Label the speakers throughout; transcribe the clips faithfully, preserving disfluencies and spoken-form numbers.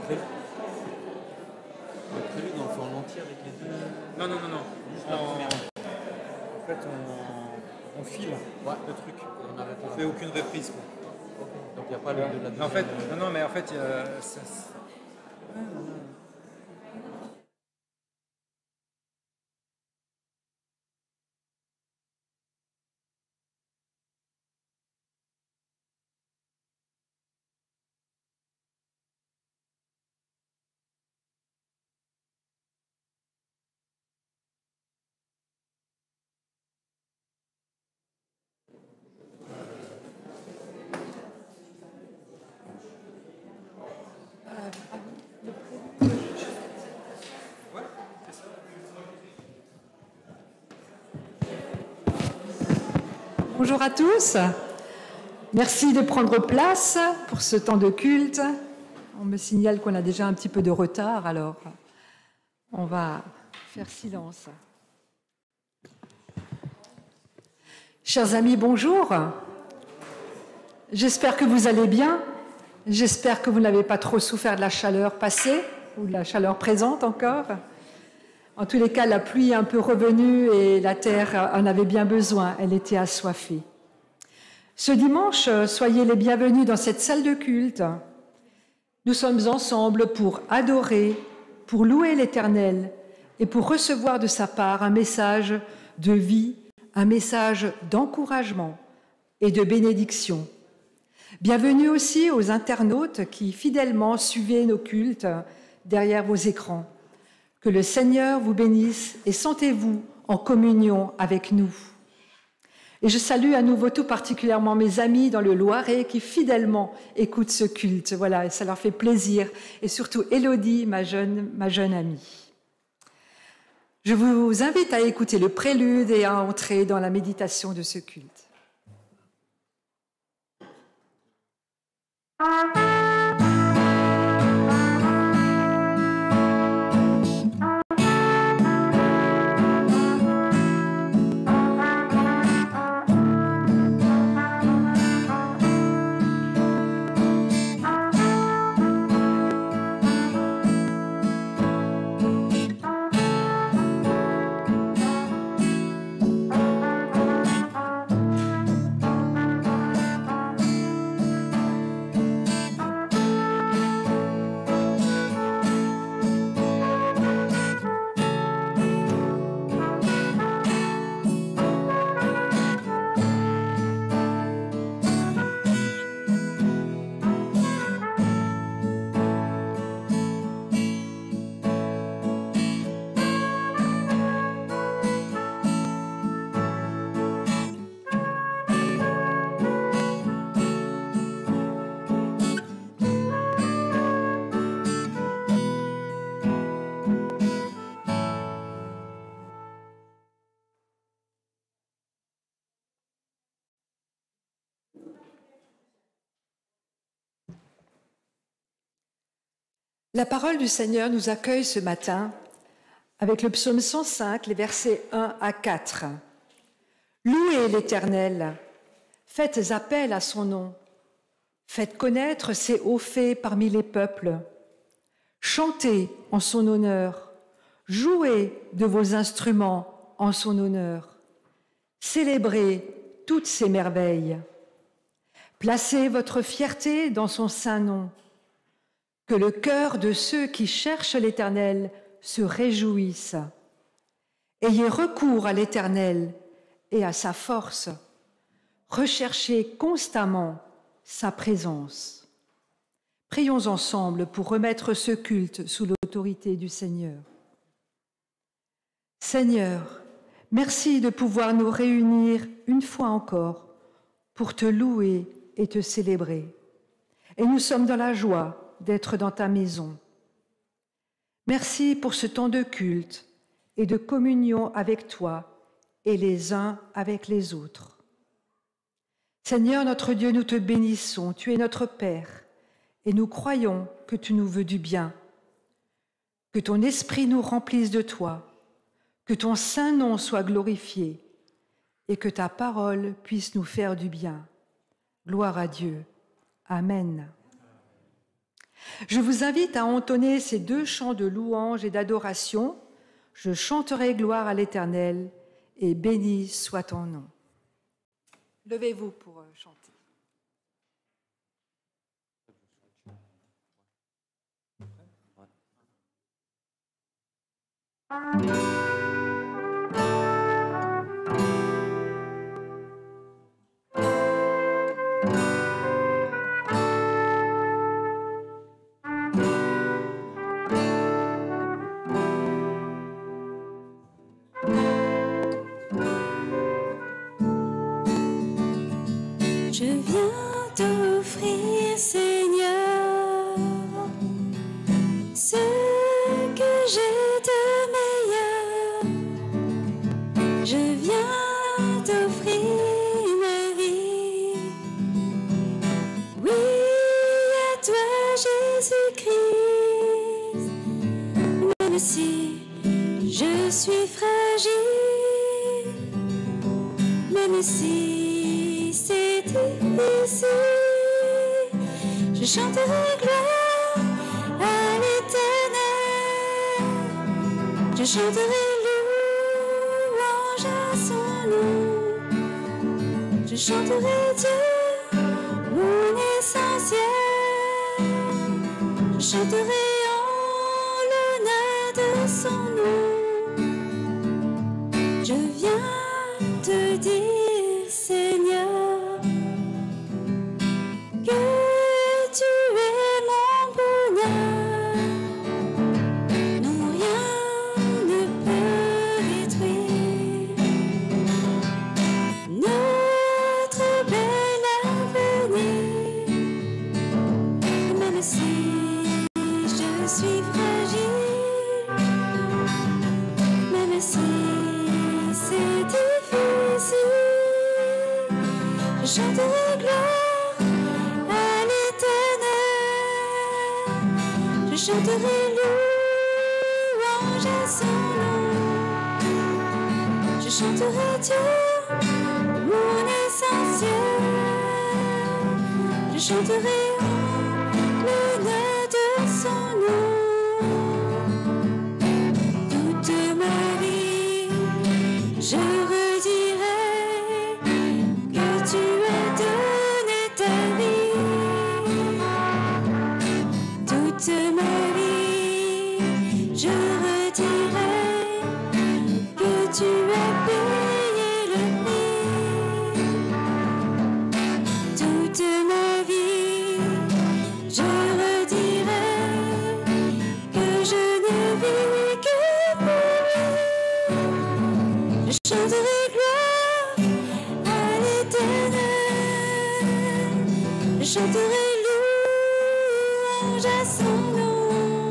Speaker 1: prélude, le prélude, on le fait en entier avec les deux.
Speaker 2: Non, non, non, non.
Speaker 1: Juste la
Speaker 2: En,
Speaker 1: première.
Speaker 2: en fait, on, on file
Speaker 1: Ouais.
Speaker 2: le truc.
Speaker 1: On arrête
Speaker 2: On
Speaker 1: là.
Speaker 2: fait aucune reprise, quoi.
Speaker 1: Donc il n'y a pas le, de la deuxième.
Speaker 2: En fait, non, non, mais en fait, il y a, ça, ça-
Speaker 3: Bonjour à tous. Merci de prendre place pour ce temps de culte. On me signale qu'on a déjà un petit peu de retard, alors on va faire silence. Chers amis, bonjour. J'espère que vous allez bien. J'espère que vous n'avez pas trop souffert de la chaleur passée ou de la chaleur présente encore. En tous les cas, la pluie est un peu revenue et la terre en avait bien besoin. Elle était assoiffée. Ce dimanche, soyez les bienvenus dans cette salle de culte. Nous sommes ensemble pour adorer, pour louer l'Éternel et pour recevoir de sa part un message de vie, un message d'encouragement et de bénédiction. Bienvenue aussi aux internautes qui fidèlement suivaient nos cultes derrière vos écrans. Que le Seigneur vous bénisse et sentez-vous en communion avec nous. Et je salue à nouveau tout particulièrement mes amis dans le Loiret qui fidèlement écoutent ce culte. Voilà, et ça leur fait plaisir. Et surtout Élodie, ma jeune, ma jeune amie. Je vous invite à écouter le prélude et à entrer dans la méditation de ce culte. La parole du Seigneur nous accueille ce matin avec le psaume cent cinq, les versets un à quatre. Louez l'Éternel, faites appel à son nom, faites connaître ses hauts faits parmi les peuples. Chantez en son honneur, jouez de vos instruments en son honneur. Célébrez toutes ses merveilles. Placez votre fierté dans son saint nom. Que le cœur de ceux qui cherchent l'Éternel se réjouisse. Ayez recours à l'Éternel et à sa force. Recherchez constamment sa présence. Prions ensemble pour remettre ce culte sous l'autorité du Seigneur. Seigneur, merci de pouvoir nous réunir une fois encore pour te louer et te célébrer. Et nous sommes dans la joie d'être dans ta maison. Merci pour ce temps de culte et de communion avec toi et les uns avec les autres. Seigneur notre Dieu, nous te bénissons, tu es notre Père et nous croyons que tu nous veux du bien. Que ton esprit nous remplisse de toi, que ton saint nom soit glorifié et que ta parole puisse nous faire du bien. Gloire à Dieu. Amen. Je vous invite à entonner ces deux chants de louange et d'adoration. Je chanterai gloire à l'Éternel et béni soit ton nom. Levez-vous pour chanter.
Speaker 4: Je viens t'offrir, Seigneur, ce que j'ai de meilleur. Je viens t'offrir ma vie. Oui, à toi, Jésus-Christ. Même si je suis fragile, même si c'est difficile, je chanterai gloire à l'Éternel. Je chanterai louange à son nom. Je chanterai Dieu, mon essentiel. Je chanterai en l'honneur de son nom. Je viens te dire, Seigneur, que tu es mon bonheur. Non, rien ne peut détruire notre bel avenir. Même si je suis fragile, même si c'est difficile, je chanterai gloire à l'Éternel. Je chanterai louange à son nom. Je chanterai Dieu, mon essentiel. Je chanterai en l'honneur de son nom. Toute ma vie, je redirai que tu as donné ta vie. Toute ma vie, je redirai que tu as payé le prix. Toute ma vie, je redirai que je ne vis que pour lui. Je chanterai gloire à l'Éternel. Je chanterai louange à son nom.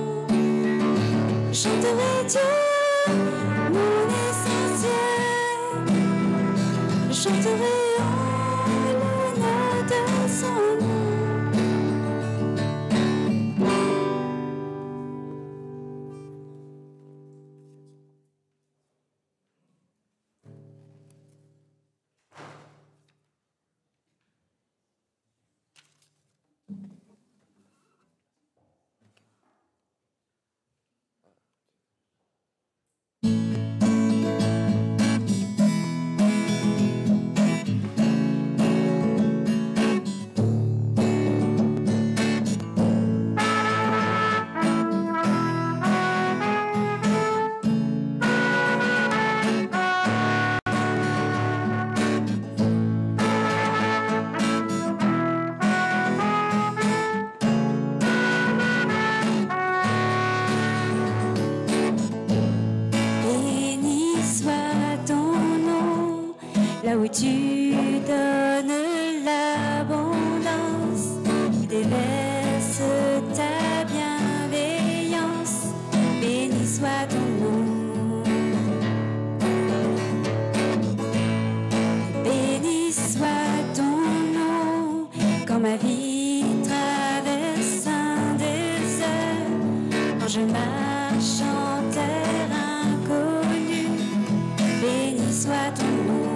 Speaker 4: Je chanterai Dieu, mon essentiel. Je chanterai en l'honneur de son nom. Béni soit ton nom, là où tu donnes l'abondance, où déverses ta bienveillance. Béni soit ton nom. Béni soit ton nom, quand ma vie traverse un désert, quand je marche en terre inconnue. Béni soit ton nom.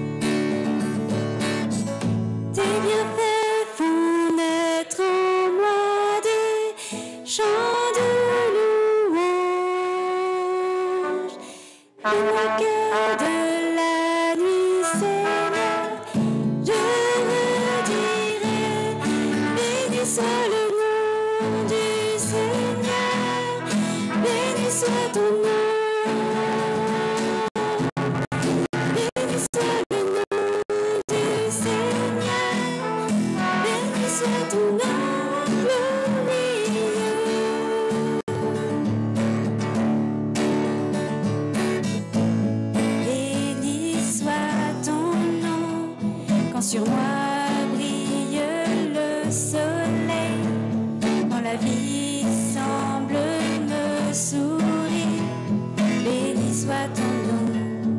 Speaker 4: Tes bienfaits font naître en moi chant de louange. Dans le cœur de la nuit, Seigneur, je redirai, béni soit le nom du Seigneur, béni soit ton nom. Béni soit le nom du Seigneur, béni soit ton nom glorieux. Béni soit ton nom, quand sur moi brille le soleil, quand la vie semble me sourire. Béni soit ton nom.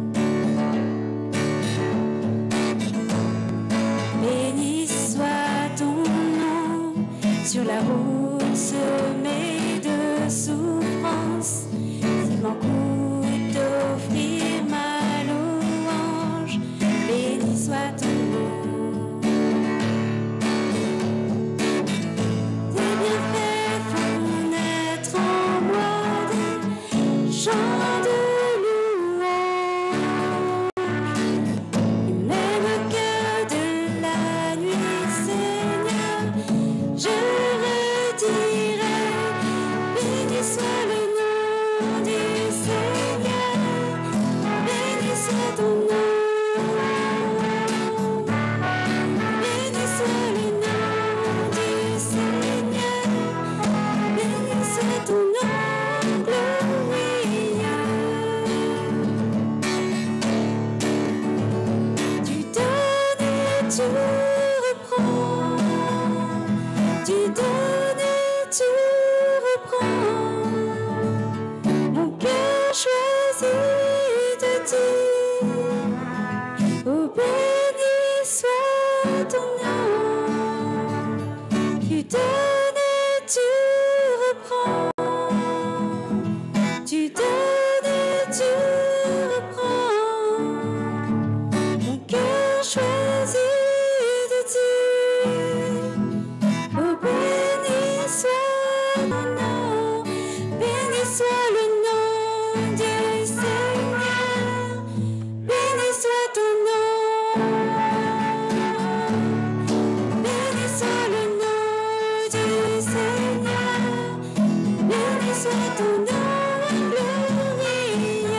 Speaker 4: Béni soit ton nom sur la route semée de souffrance. Il m'en coûte d'offrir ma louange. Béni soit ton nom. Tes bienfaits font naître en moi des chants de louange. Même au cœur de la nuit, Seigneur, je redirai, béni soit le nom du Seigneur, béni soit ton nom. Béni soit le nom du Seigneur, béni soit ton nom glorieux. Tu donnes et tu reprends, tu donnes et tu reprends. Mon cœur choisit de dire, oh béni soit ton nom. Tu donnes et tu reprends, tu donnes et tu reprends. Mon cœur choisit de dire, oh béni soit ton nom, béni soit le nom du Seigneur, béni soit ton nom, béni soit le nom du Seigneur, béni soit ton nom glorieux.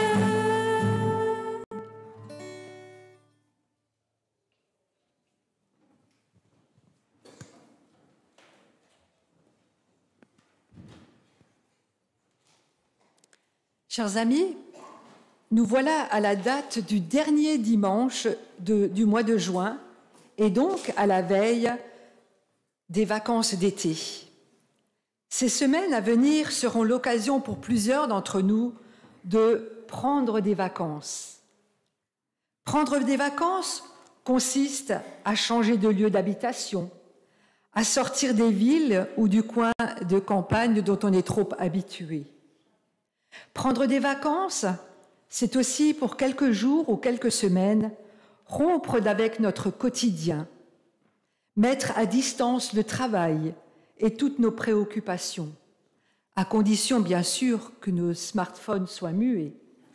Speaker 3: Chers amis, nous voilà à la date du dernier dimanche de- du mois de juin et donc à la veille des vacances d'été. Ces semaines à venir seront l'occasion pour plusieurs d'entre nous de prendre des vacances. Prendre des vacances consiste à changer de lieu d'habitation, à sortir des villes ou du coin de campagne dont on est trop habitué. Prendre des vacances, c'est aussi pour quelques jours ou quelques semaines rompre avec notre quotidien, mettre à distance le travail et toutes nos préoccupations, à condition bien sûr que nos smartphones soient muets.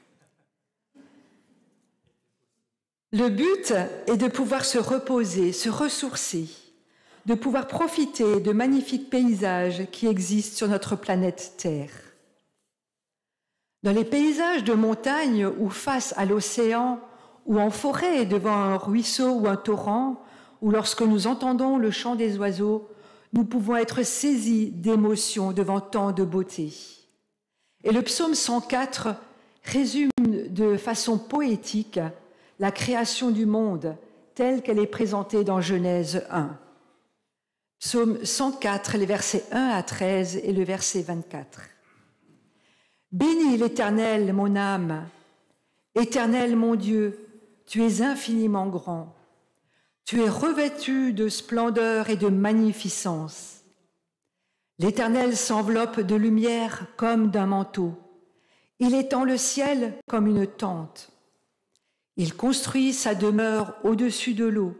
Speaker 3: Le but est de pouvoir se reposer, se ressourcer, de pouvoir profiter de magnifiques paysages qui existent sur notre planète Terre. Dans les paysages de montagne ou face à l'océan, ou en forêt devant un ruisseau ou un torrent, ou lorsque nous entendons le chant des oiseaux, nous pouvons être saisis d'émotions devant tant de beauté. Et le psaume cent quatre résume de façon poétique la création du monde telle qu'elle est présentée dans Genèse un. Psaume cent quatre, les versets un à treize et le verset vingt-quatre. Bénis l'Éternel, mon âme. Éternel, mon Dieu, tu es infiniment grand. Tu es revêtu de splendeur et de magnificence. L'Éternel s'enveloppe de lumière comme d'un manteau. Il étend le ciel comme une tente. Il construit sa demeure au-dessus de l'eau.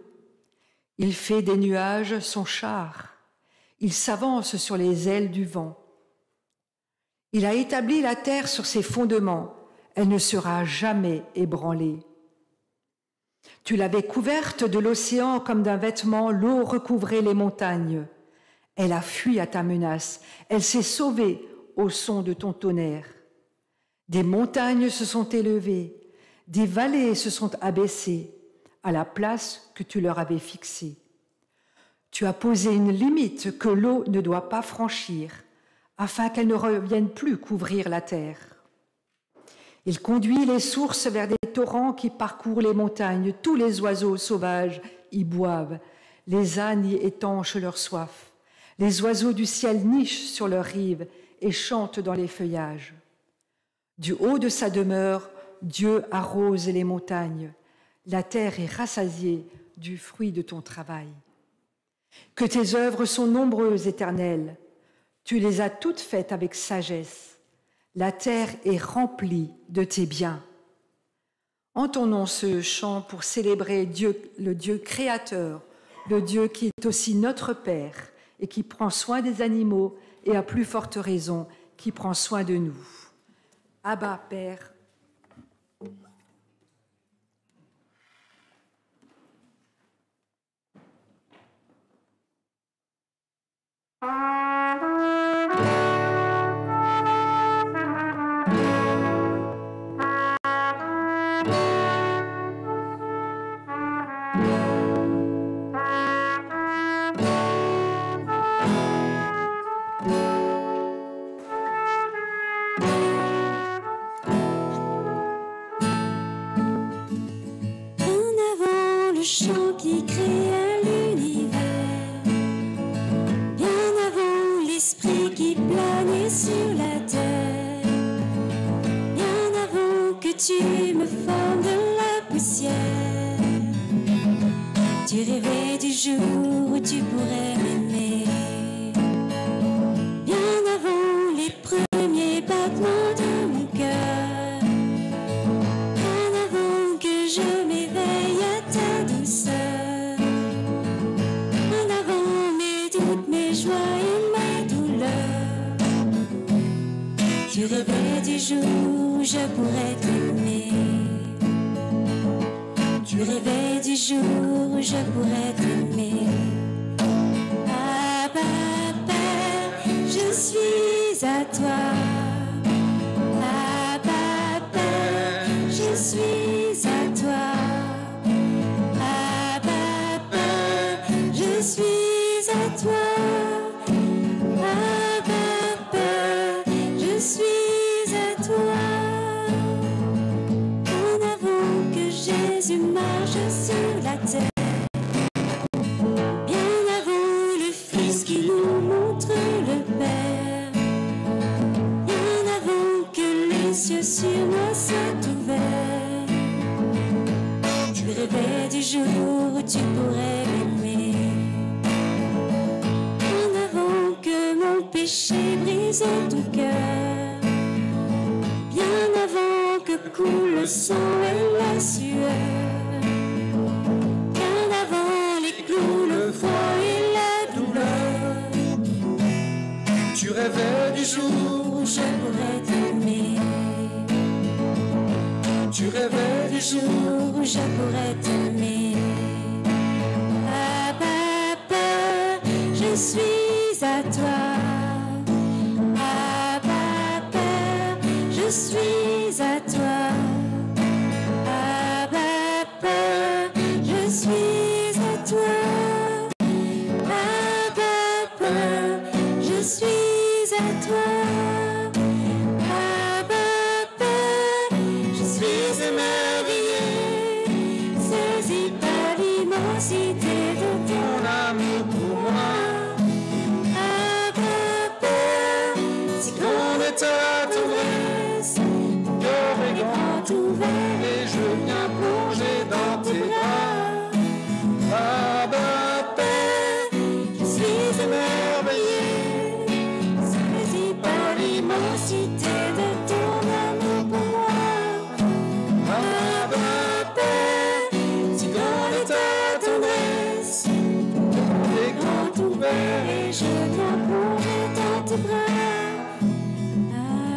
Speaker 3: Il fait des nuages son char. Il s'avance sur les ailes du vent. Il a établi la terre sur ses fondements. Elle ne sera jamais ébranlée. Tu l'avais couverte de l'océan comme d'un vêtement, l'eau recouvrait les montagnes. Elle a fui à ta menace, elle s'est sauvée au son de ton tonnerre. Des montagnes se sont élevées, des vallées se sont abaissées à la place que tu leur avais fixée. Tu as posé une limite que l'eau ne doit pas franchir, afin qu'elle ne revienne plus couvrir la terre. Il conduit les sources vers des torrents qui parcourent les montagnes. Tous les oiseaux sauvages y boivent. Les ânes y étanchent leur soif. Les oiseaux du ciel nichent sur leurs rives et chantent dans les feuillages. Du haut de sa demeure, Dieu arrose les montagnes. La terre est rassasiée du fruit de ton travail. Que tes œuvres sont nombreuses, Éternel. Tu les as toutes faites avec sagesse. La terre est remplie de tes biens. Entonnons ce chant pour célébrer Dieu, le Dieu créateur, le Dieu qui est aussi notre Père et qui prend soin des animaux et à plus forte raison, qui prend soin de nous. Abba, Père.
Speaker 4: Chant qui créa l'univers, bien avant l'esprit qui planait sur la terre, bien avant que tu me formes de la poussière. Tu rêvais du jour où tu pourrais m'aimer, bien avant les premiers battements de mon cœur, bien avant que je m'éveille à ta douceur, bien avant mes doutes, mes joies et mes douleurs. Tu rêvais du jour où je pourrais t'aimer, tu rêvais du jour où je pourrais t'aimer. Abba, Père, je suis à toi. Abba, Père, je suis à toi. Je suis à toi, Abba Père, je suis à toi. En avant que Jésus marche sur la terre, bien avant le Fils qui nous montre le Père, bien avant que les cieux sur moi soient ouverts, tu rêvais du jour où tu pourrais m'aimer. Péché brise ton cœur, bien avant que coule le sang et la sueur, bien avant les clous, le froid et la douleur.
Speaker 2: Tu rêvais du jour
Speaker 4: où je pourrais t'aimer,
Speaker 2: tu rêvais du jour
Speaker 4: où je pourrais t'aimer. Abba Père, je suis à toi. Je suis à toi, Abba Père, je suis à toi, Abba Père, je suis à toi, Abba Père, je suis émerveillé, saisi par l'immensité de ton amour pour moi. Abba Père, si grande est ta tendresse, ouvert
Speaker 2: et je viens plonger dans tes bras.
Speaker 4: Abba Père, je suis émerveillé, saisi par l'immensité de ton amour pour moi. Abba Père, si grande est ta tendresse, les grands ouverts et je viens plonger dans tes bras.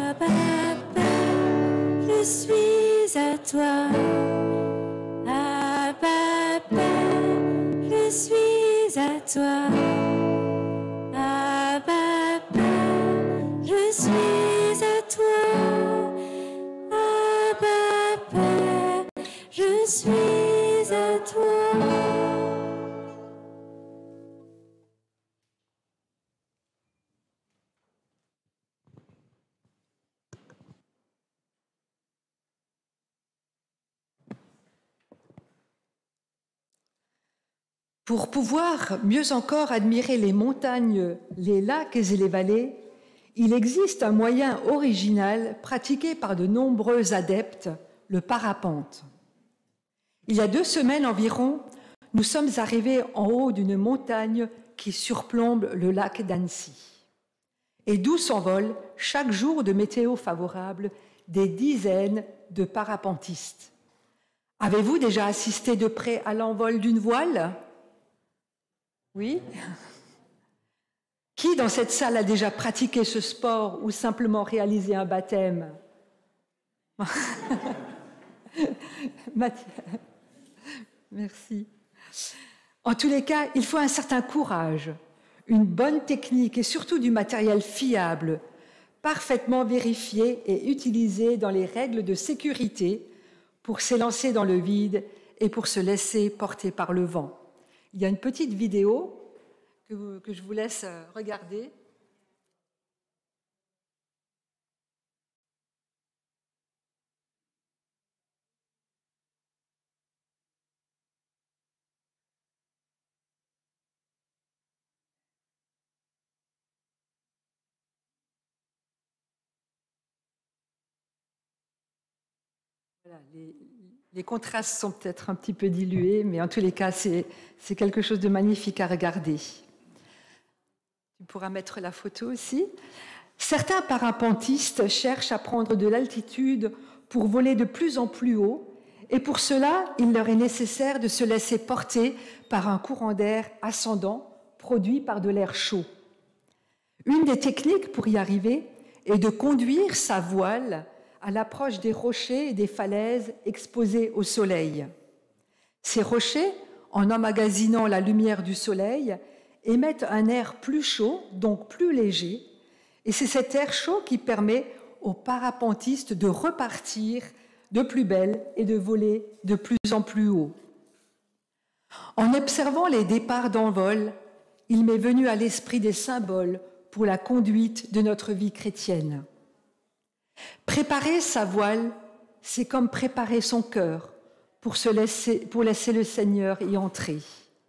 Speaker 3: Pour pouvoir mieux encore admirer les montagnes, les lacs et les vallées, il existe un moyen original pratiqué par de nombreux adeptes, le parapente. Il y a deux semaines environ, nous sommes arrivés en haut d'une montagne qui surplombe le lac d'Annecy, et d'où s'envolent chaque jour de météo favorable des dizaines de parapentistes. Avez-vous déjà assisté de près à l'envol d'une voile? Oui? Qui dans cette salle a déjà pratiqué ce sport ou simplement réalisé un baptême? Mathieu. Merci. En tous les cas, il faut un certain courage, une bonne technique et surtout du matériel fiable, parfaitement vérifié et utilisé dans les règles de sécurité pour s'élancer dans le vide et pour se laisser porter par le vent. Il y a une petite vidéo que, vous, que je vous laisse regarder. Voilà, les, les contrastes sont peut-être un petit peu dilués, mais en tous les cas, c'est quelque chose de magnifique à regarder. Tu pourras mettre la photo aussi. Certains parapentistes cherchent à prendre de l'altitude pour voler de plus en plus haut, et pour cela, il leur est nécessaire de se laisser porter par un courant d'air ascendant produit par de l'air chaud. Une des techniques pour y arriver est de conduire sa voile à l'approche des rochers et des falaises exposées au soleil. Ces rochers, en emmagasinant la lumière du soleil, émettent un air plus chaud, donc plus léger, et c'est cet air chaud qui permet aux parapentistes de repartir de plus belle et de voler de plus en plus haut. En observant les départs d'envol, il m'est venu à l'esprit des symboles pour la conduite de notre vie chrétienne. Préparer sa voile, c'est comme préparer son cœur pour, se laisser, pour laisser le Seigneur y entrer.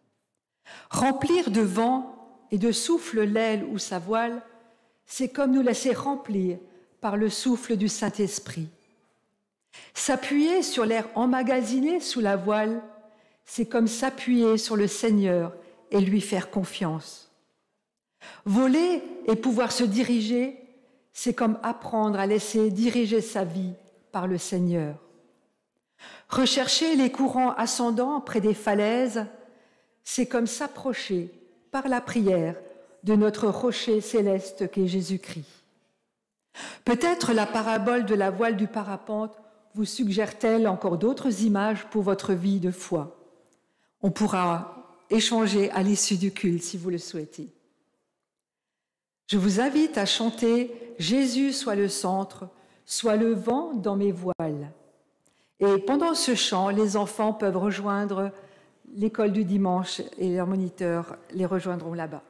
Speaker 3: Remplir de vent et de souffle l'aile ou sa voile, c'est comme nous laisser remplir par le souffle du Saint-Esprit. S'appuyer sur l'air emmagasiné sous la voile, c'est comme s'appuyer sur le Seigneur et lui faire confiance. Voler et pouvoir se diriger, c'est comme apprendre à laisser diriger sa vie par le Seigneur. Rechercher les courants ascendants près des falaises, c'est comme s'approcher par la prière de notre rocher céleste qu'est Jésus-Christ. Peut-être la parabole de la voile du parapente vous suggère-t-elle encore d'autres images pour votre vie de foi. On pourra échanger à l'issue du culte si vous le souhaitez. Je vous invite à chanter « Jésus soit le centre, soit le vent dans mes voiles ». Et pendant ce chant, les enfants peuvent rejoindre l'école du dimanche et leurs moniteurs les rejoindront là-bas.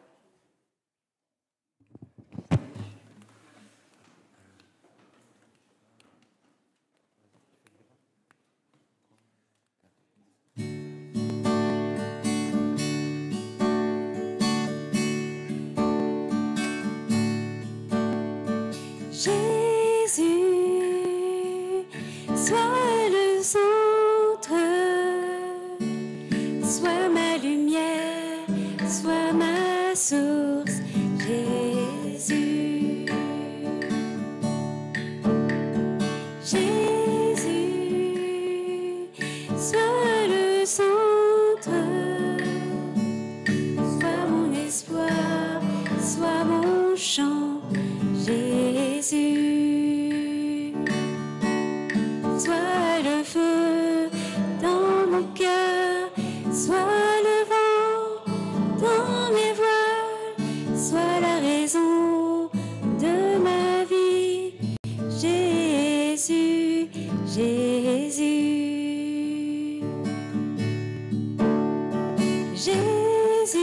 Speaker 4: Jésus, sois le centre, sois ma lumière, sois ma source, Jésus. Jésus, sois le centre, sois mon espoir, sois mon chant, Jésus. Sois le feu dans mon cœur, sois le vent dans mes voiles, sois la raison de ma vie, Jésus, Jésus.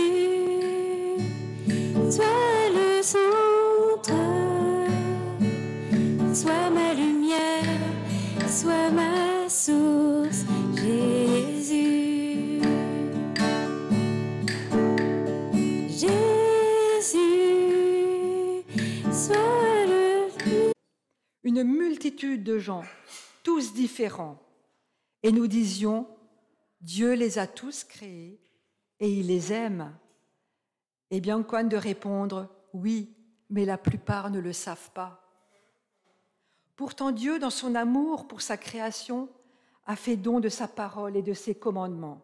Speaker 4: Jésus, sois le centre, soit le plus.
Speaker 3: Une multitude de gens, tous différents. Et nous disions, Dieu les a tous créés et il les aime. Et bien, Antoine de répondre, oui, mais la plupart ne le savent pas. Pourtant, Dieu, dans son amour pour sa création, a fait don de sa parole et de ses commandements,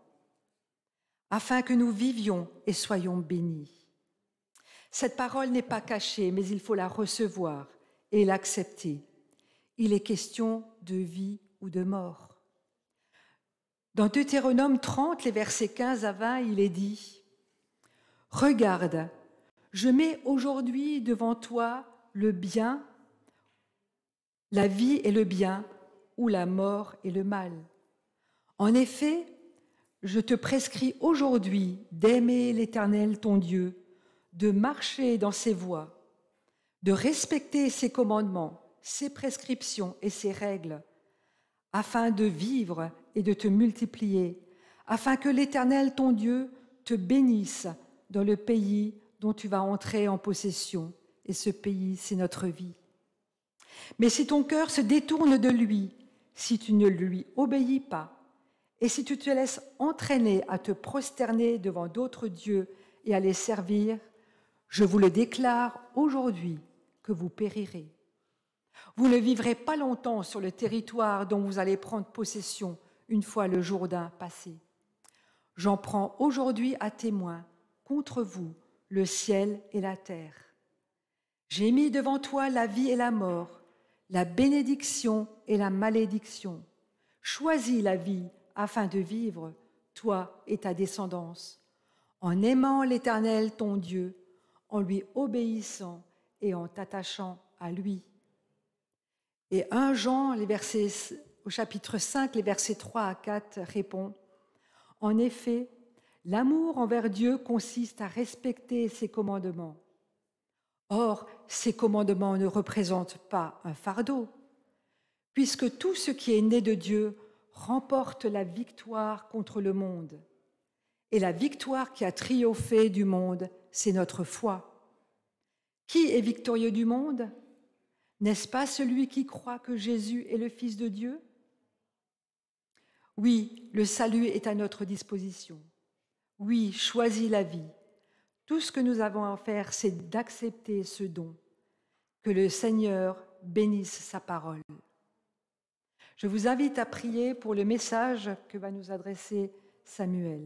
Speaker 3: afin que nous vivions et soyons bénis. Cette parole n'est pas cachée, mais il faut la recevoir et l'accepter. Il est question de vie ou de mort. Dans Deutéronome trente, les versets quinze à vingt, il est dit « Regarde, je mets aujourd'hui devant toi le bien, la vie et le bien, ou la mort et le mal. En effet, je te prescris aujourd'hui d'aimer l'Éternel ton Dieu, de marcher dans ses voies, de respecter ses commandements, ses prescriptions et ses règles, afin de vivre et de te multiplier, afin que l'Éternel ton Dieu te bénisse dans le pays dont tu vas entrer en possession. Et ce pays, c'est notre vie. Mais si ton cœur se détourne de lui, si tu ne lui obéis pas, et si tu te laisses entraîner à te prosterner devant d'autres dieux et à les servir, je vous le déclare aujourd'hui que vous périrez. Vous ne vivrez pas longtemps sur le territoire dont vous allez prendre possession une fois le Jourdain passé. J'en prends aujourd'hui à témoin contre vous le ciel et la terre. J'ai mis devant toi la vie et la mort, la bénédiction et la malédiction. Choisis la vie afin de vivre, toi et ta descendance, en aimant l'Éternel ton Dieu, en lui obéissant et en t'attachant à lui. Et un Jean, les versets, au chapitre cinq, les versets trois à quatre, répond « En effet, l'amour envers Dieu consiste à respecter ses commandements. Or, ces commandements ne représentent pas un fardeau, puisque tout ce qui est né de Dieu remporte la victoire contre le monde. Et la victoire qui a triomphé du monde, c'est notre foi. Qui est victorieux du monde? N'est-ce pas celui qui croit que Jésus est le Fils de Dieu? Oui, le salut est à notre disposition. Oui, choisis la vie. Tout ce que nous avons à faire, c'est d'accepter ce don. Que le Seigneur bénisse sa parole. Je vous invite à prier pour le message que va nous adresser Samuel.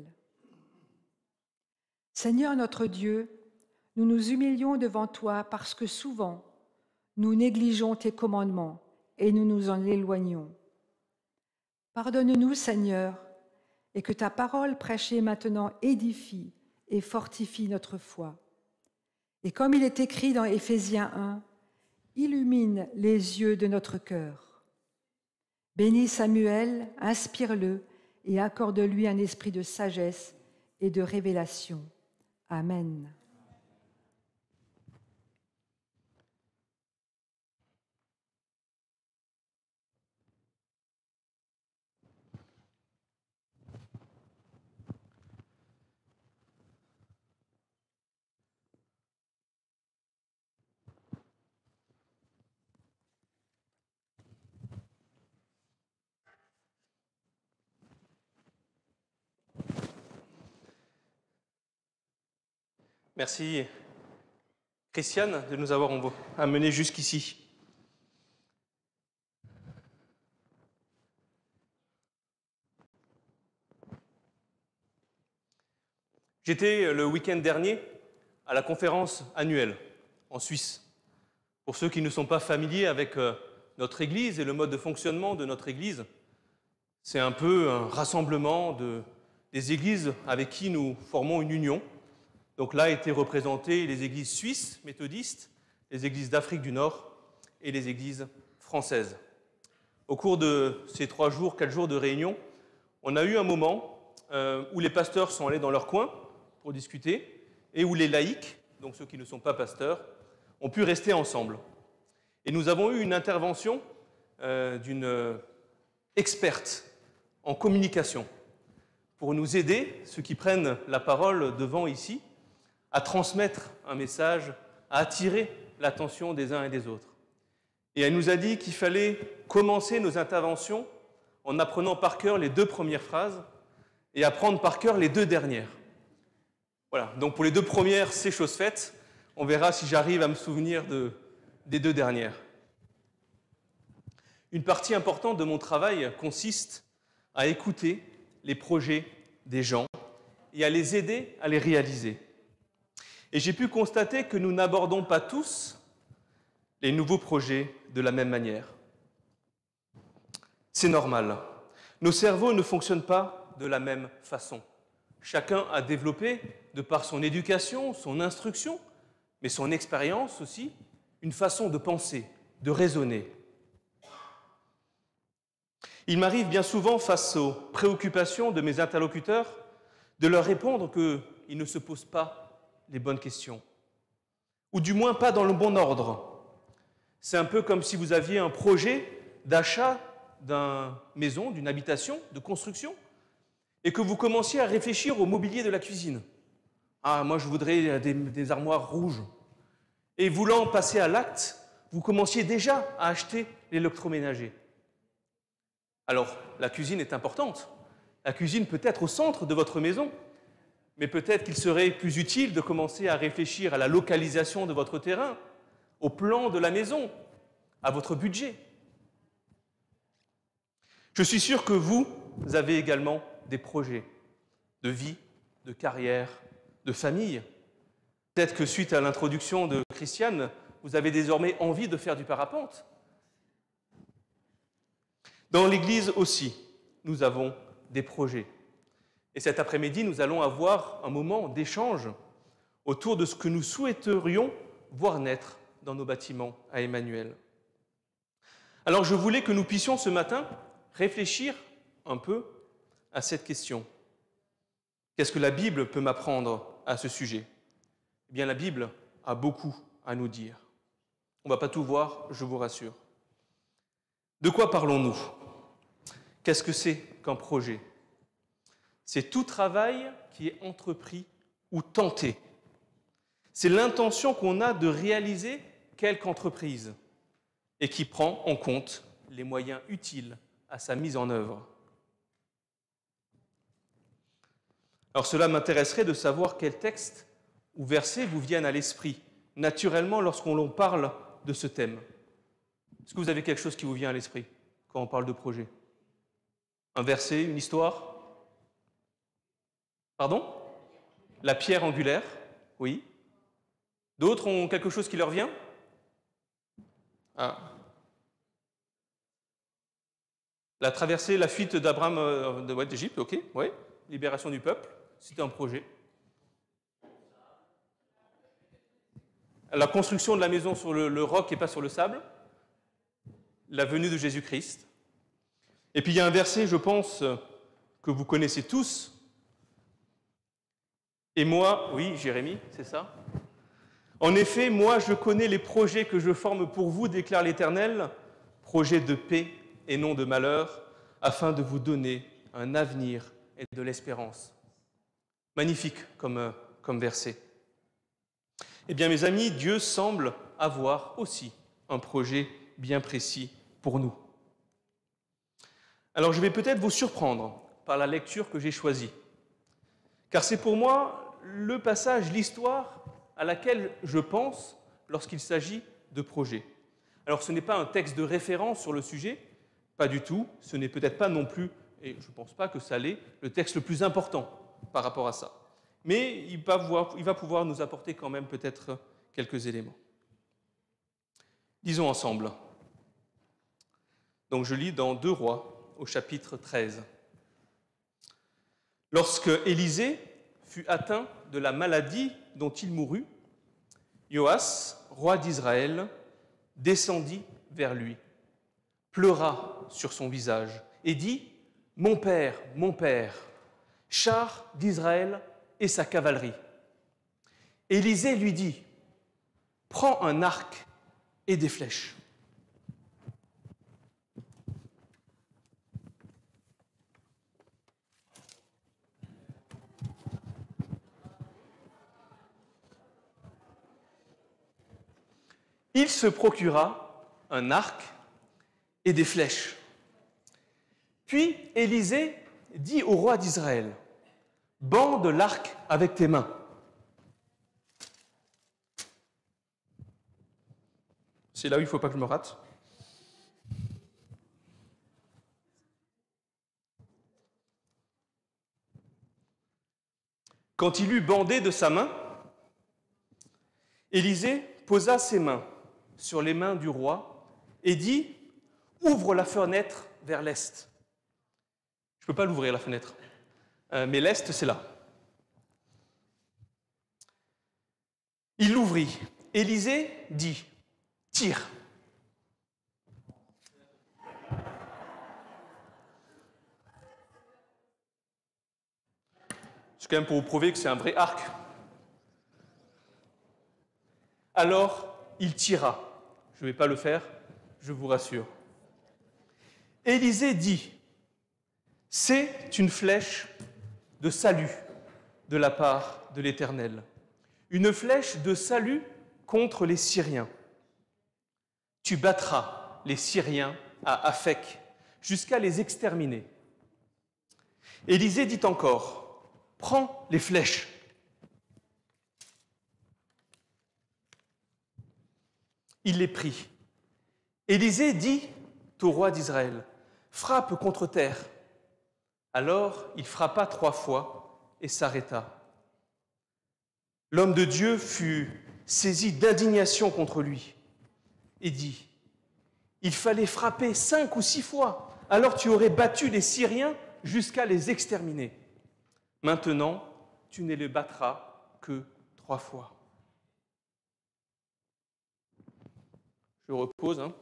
Speaker 3: Seigneur notre Dieu, nous nous humilions devant toi parce que souvent, nous négligeons tes commandements et nous nous en éloignons. Pardonne-nous, Seigneur, et que ta parole prêchée maintenant édifie et fortifie notre foi. Et comme il est écrit dans Éphésiens un, illumine les yeux de notre cœur. Bénis Samuel, inspire-le et accorde-lui un esprit de sagesse et de révélation. Amen.
Speaker 1: Merci, Christiane, de nous avoir amenés jusqu'ici. J'étais le week-end dernier à la conférence annuelle en Suisse. Pour ceux qui ne sont pas familiers avec notre Église et le mode de fonctionnement de notre Église, c'est un peu un rassemblement de, des églises avec qui nous formons une union. Donc là étaient représentées les églises suisses, méthodistes, les églises d'Afrique du Nord et les églises françaises. Au cours de ces trois jours, quatre jours de réunion, on a eu un moment euh, où les pasteurs sont allés dans leur coin pour discuter et où les laïcs, donc ceux qui ne sont pas pasteurs, ont pu rester ensemble. Et nous avons eu une intervention euh, d'une experte en communication pour nous aider, ceux qui prennent la parole devant ici, à transmettre un message, à attirer l'attention des uns et des autres. Et elle nous a dit qu'il fallait commencer nos interventions en apprenant par cœur les deux premières phrases et apprendre par cœur les deux dernières. Voilà, donc pour les deux premières, c'est chose faite. On verra si j'arrive à me souvenir de, des deux dernières. Une partie importante de mon travail consiste à écouter les projets des gens et à les aider à les réaliser. Et j'ai pu constater que nous n'abordons pas tous les nouveaux projets de la même manière. C'est normal. Nos cerveaux ne fonctionnent pas de la même façon. Chacun a développé, de par son éducation, son instruction, mais son expérience aussi, une façon de penser, de raisonner. Il m'arrive bien souvent, face aux préoccupations de mes interlocuteurs, de leur répondre qu'ils ne se posent pas les bonnes questions, ou du moins pas dans le bon ordre. C'est un peu comme si vous aviez un projet d'achat d'une maison, d'une habitation, de construction, et que vous commenciez à réfléchir au mobilier de la cuisine. Ah, moi je voudrais des, des armoires rouges. Et voulant passer à l'acte, vous commenciez déjà à acheter l'électroménager. Alors, la cuisine est importante. La cuisine peut être au centre de votre maison, mais peut-être qu'il serait plus utile de commencer à réfléchir à la localisation de votre terrain, au plan de la maison, à votre budget. Je suis sûr que vous avez également des projets de vie, de carrière, de famille. Peut-être que suite à l'introduction de Christiane, vous avez désormais envie de faire du parapente. Dans l'Église aussi, nous avons des projets. Et cet après-midi, nous allons avoir un moment d'échange autour de ce que nous souhaiterions voir naître dans nos bâtiments à Emmanuel. Alors je voulais que nous puissions ce matin réfléchir un peu à cette question. Qu'est-ce que la Bible peut m'apprendre à ce sujet ? Eh bien, la Bible a beaucoup à nous dire. On ne va pas tout voir, je vous rassure. De quoi parlons-nous ? Qu'est-ce que c'est qu'un projet ? C'est tout travail qui est entrepris ou tenté. C'est l'intention qu'on a de réaliser quelque entreprise et qui prend en compte les moyens utiles à sa mise en œuvre. Alors cela m'intéresserait de savoir quels textes ou versets vous viennent à l'esprit, naturellement lorsqu'on parle de ce thème. Est-ce que vous avez quelque chose qui vous vient à l'esprit quand on parle de projet ? Un verset, une histoire ? Pardon ? La pierre angulaire, oui. D'autres ont quelque chose qui leur vient ? Ah. La traversée, la fuite d'Abraham euh, de, ouais, d'Égypte, ok, oui. Libération du peuple, c'était un projet. La construction de la maison sur le, le roc et pas sur le sable. La venue de Jésus-Christ. Et puis il y a un verset, je pense, que vous connaissez tous. Et moi, oui, Jérémie, c'est ça. En effet, moi, je connais les projets que je forme pour vous, déclare l'Éternel, projets de paix et non de malheur, afin de vous donner un avenir et de l'espérance. Magnifique comme, comme verset. Eh bien, mes amis, Dieu semble avoir aussi un projet bien précis pour nous. Alors, je vais peut-être vous surprendre par la lecture que j'ai choisie, car c'est pour moi le passage, l'histoire à laquelle je pense lorsqu'il s'agit de projet. Alors, ce n'est pas un texte de référence sur le sujet, pas du tout, ce n'est peut-être pas non plus, et je ne pense pas que ça l'est, le texte le plus important par rapport à ça. Mais il va, pouvoir, il va pouvoir nous apporter quand même peut-être quelques éléments. Lisons ensemble. Donc je lis dans deux Rois, au chapitre treize. Lorsque Élisée fut atteint de la maladie dont il mourut, Joas, roi d'Israël, descendit vers lui, pleura sur son visage et dit « Mon père, mon père, char d'Israël et sa cavalerie. » Élisée lui dit « Prends un arc et des flèches. » il se procura un arc et des flèches. Puis Élisée dit au roi d'Israël, « Bande l'arc avec tes mains. » C'est là où il ne faut pas que je me rate. Quand il eut bandé de sa main, Élisée posa ses mains sur les mains du roi et dit « Ouvre la fenêtre vers l'est. » Je ne peux pas l'ouvrir, la fenêtre, euh, mais l'est, c'est là. Il l'ouvrit. Élisée dit « Tire !» C'est quand même pour vous prouver que c'est un vrai arc. Alors, il tira. Je ne vais pas le faire, je vous rassure. Élisée dit, « C'est une flèche de salut de la part de l'Éternel, une flèche de salut contre les Syriens. Tu battras les Syriens à Aphek jusqu'à les exterminer. » Élisée dit encore, « Prends les flèches. » Il les prit. Élisée dit au roi d'Israël, « Frappe contre terre. » Alors il frappa trois fois et s'arrêta. L'homme de Dieu fut saisi d'indignation contre lui et dit, « Il fallait frapper cinq ou six fois, alors tu aurais battu les Syriens jusqu'à les exterminer. Maintenant, tu ne les battras que trois fois. » Je repose. Hein.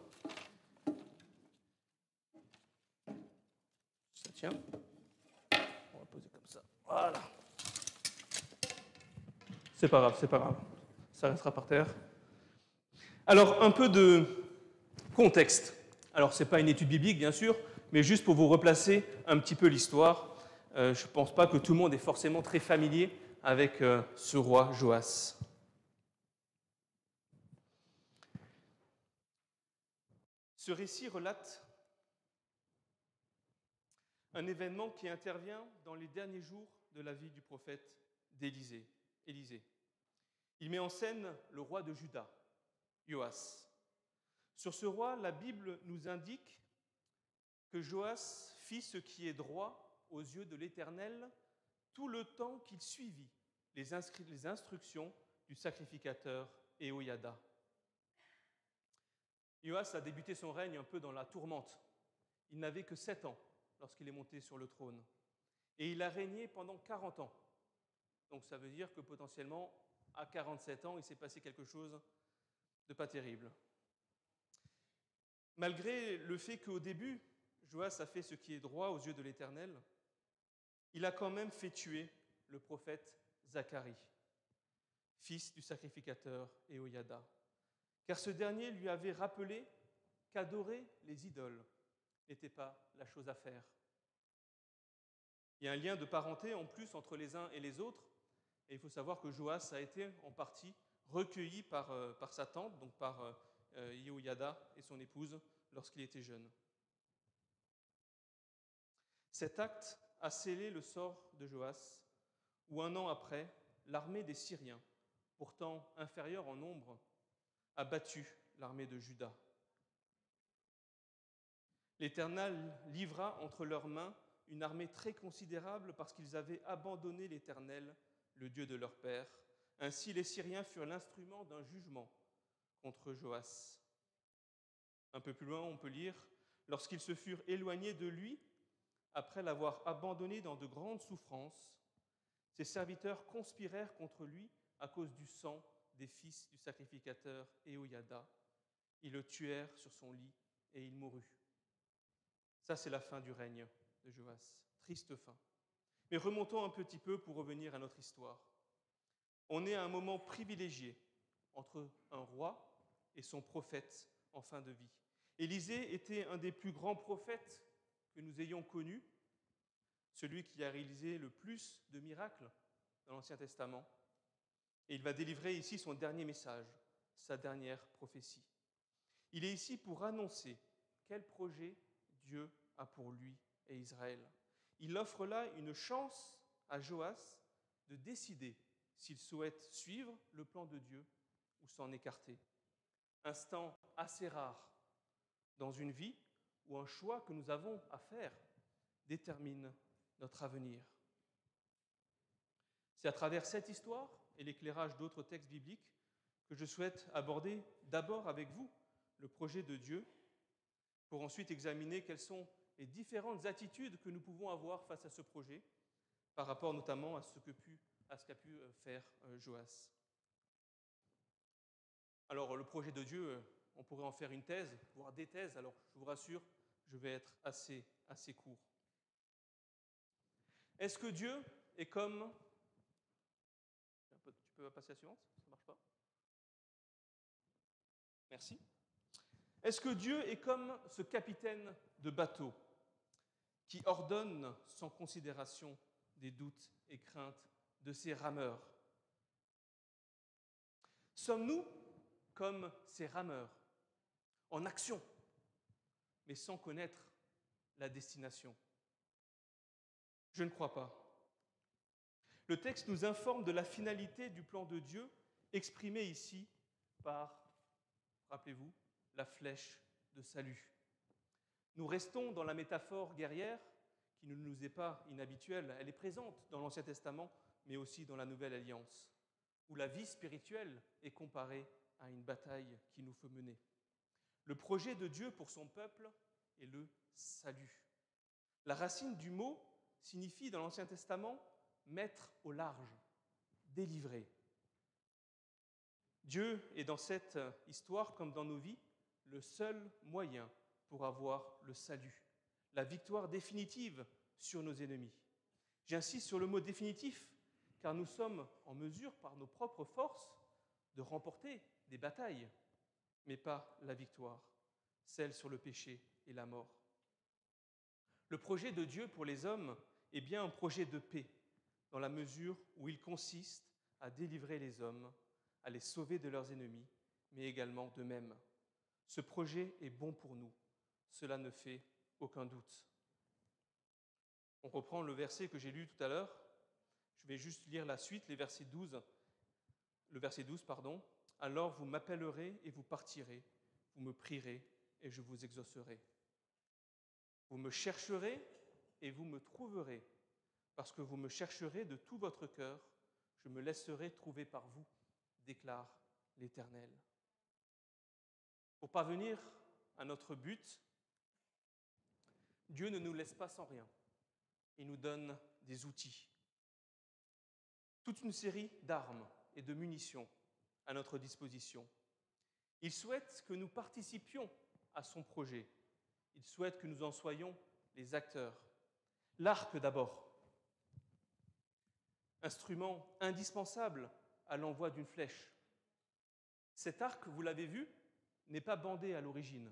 Speaker 1: Ça tient. On va poser comme ça. Voilà. C'est pas grave, c'est pas grave. Ça restera par terre. Alors, un peu de contexte. Alors, ce n'est pas une étude biblique, bien sûr, mais juste pour vous replacer un petit peu l'histoire. Euh, je ne pense pas que tout le monde est forcément très familier avec euh, ce roi Joas. Ce récit relate un événement qui intervient dans les derniers jours de la vie du prophète d'Élisée, Élisée. Il met en scène le roi de Juda, Joas. Sur ce roi, la Bible nous indique que Joas fit ce qui est droit aux yeux de l'Éternel tout le temps qu'il suivit les, inscri- les instructions du sacrificateur Éhoïada. Joas a débuté son règne un peu dans la tourmente. Il n'avait que sept ans lorsqu'il est monté sur le trône. Et il a régné pendant quarante ans. Donc ça veut dire que potentiellement, à quarante-sept ans, il s'est passé quelque chose de pas terrible. Malgré le fait qu'au début, Joas a fait ce qui est droit aux yeux de l'Éternel, il a quand même fait tuer le prophète Zacharie, fils du sacrificateur Éhoïada, car ce dernier lui avait rappelé qu'adorer les idoles n'était pas la chose à faire. Il y a un lien de parenté en plus entre les uns et les autres, et il faut savoir que Joas a été en partie recueilli par, euh, par sa tante, donc par euh, Éhoïada et son épouse, lorsqu'il était jeune. Cet acte a scellé le sort de Joas, où un an après, l'armée des Syriens, pourtant inférieure en nombre, a battu l'armée de Juda. L'Éternel livra entre leurs mains une armée très considérable parce qu'ils avaient abandonné l'Éternel, le Dieu de leur père. Ainsi, les Syriens furent l'instrument d'un jugement contre Joas. Un peu plus loin, on peut lire « Lorsqu'ils se furent éloignés de lui, après l'avoir abandonné dans de grandes souffrances, ses serviteurs conspirèrent contre lui à cause du sang des fils du sacrificateur Éhoïada. Ils le tuèrent sur son lit et il mourut. » Ça, c'est la fin du règne de Joas. Triste fin. Mais remontons un petit peu pour revenir à notre histoire. On est à un moment privilégié entre un roi et son prophète en fin de vie. Élisée était un des plus grands prophètes que nous ayons connu, celui qui a réalisé le plus de miracles dans l'Ancien Testament. Et il va délivrer ici son dernier message, sa dernière prophétie. Il est ici pour annoncer quel projet Dieu a pour lui et Israël. Il offre là une chance à Joas de décider s'il souhaite suivre le plan de Dieu ou s'en écarter. Instant assez rare dans une vie où un choix que nous avons à faire détermine notre avenir. C'est à travers cette histoire et l'éclairage d'autres textes bibliques que je souhaite aborder d'abord avec vous le projet de Dieu pour ensuite examiner quelles sont les différentes attitudes que nous pouvons avoir face à ce projet par rapport notamment à ce que pu, à ce qu'a pu faire Joas. Alors le projet de Dieu, on pourrait en faire une thèse, voire des thèses, alors je vous rassure, je vais être assez, assez court. Est-ce que Dieu est comme... Tu peux passer à la suivante? Ça ne marche pas? Merci. Est-ce que Dieu est comme ce capitaine de bateau qui ordonne sans considération des doutes et craintes de ses rameurs? Sommes-nous comme ces rameurs, en action, mais sans connaître la destination? Je ne crois pas. Le texte nous informe de la finalité du plan de Dieu, exprimé ici par, rappelez-vous, la flèche de salut. Nous restons dans la métaphore guerrière, qui ne nous est pas inhabituelle. Elle est présente dans l'Ancien Testament, mais aussi dans la Nouvelle Alliance, où la vie spirituelle est comparée à une bataille qui nous faut mener. Le projet de Dieu pour son peuple est le salut. La racine du mot signifie dans l'Ancien Testament « mettre au large », « délivrer ». Dieu est dans cette histoire, comme dans nos vies, le seul moyen pour avoir le salut, la victoire définitive sur nos ennemis. J'insiste sur le mot « définitif » car nous sommes en mesure, par nos propres forces, de remporter des batailles, mais pas la victoire, celle sur le péché et la mort. Le projet de Dieu pour les hommes est bien un projet de paix, dans la mesure où il consiste à délivrer les hommes, à les sauver de leurs ennemis, mais également d'eux-mêmes. Ce projet est bon pour nous, cela ne fait aucun doute. On reprend le verset que j'ai lu tout à l'heure. Je vais juste lire la suite, les versets douze, le verset douze, pardon. « Alors vous m'appellerez et vous partirez, vous me prierez et je vous exaucerai. Vous me chercherez et vous me trouverez, parce que vous me chercherez de tout votre cœur, je me laisserai trouver par vous, déclare l'Éternel. » Pour parvenir à notre but, Dieu ne nous laisse pas sans rien. Il nous donne des outils. Toute une série d'armes et de munitions à notre disposition. Il souhaite que nous participions à son projet. Il souhaite que nous en soyons les acteurs. L'arc d'abord, instrument indispensable à l'envoi d'une flèche. Cet arc, vous l'avez vu, n'est pas bandé à l'origine.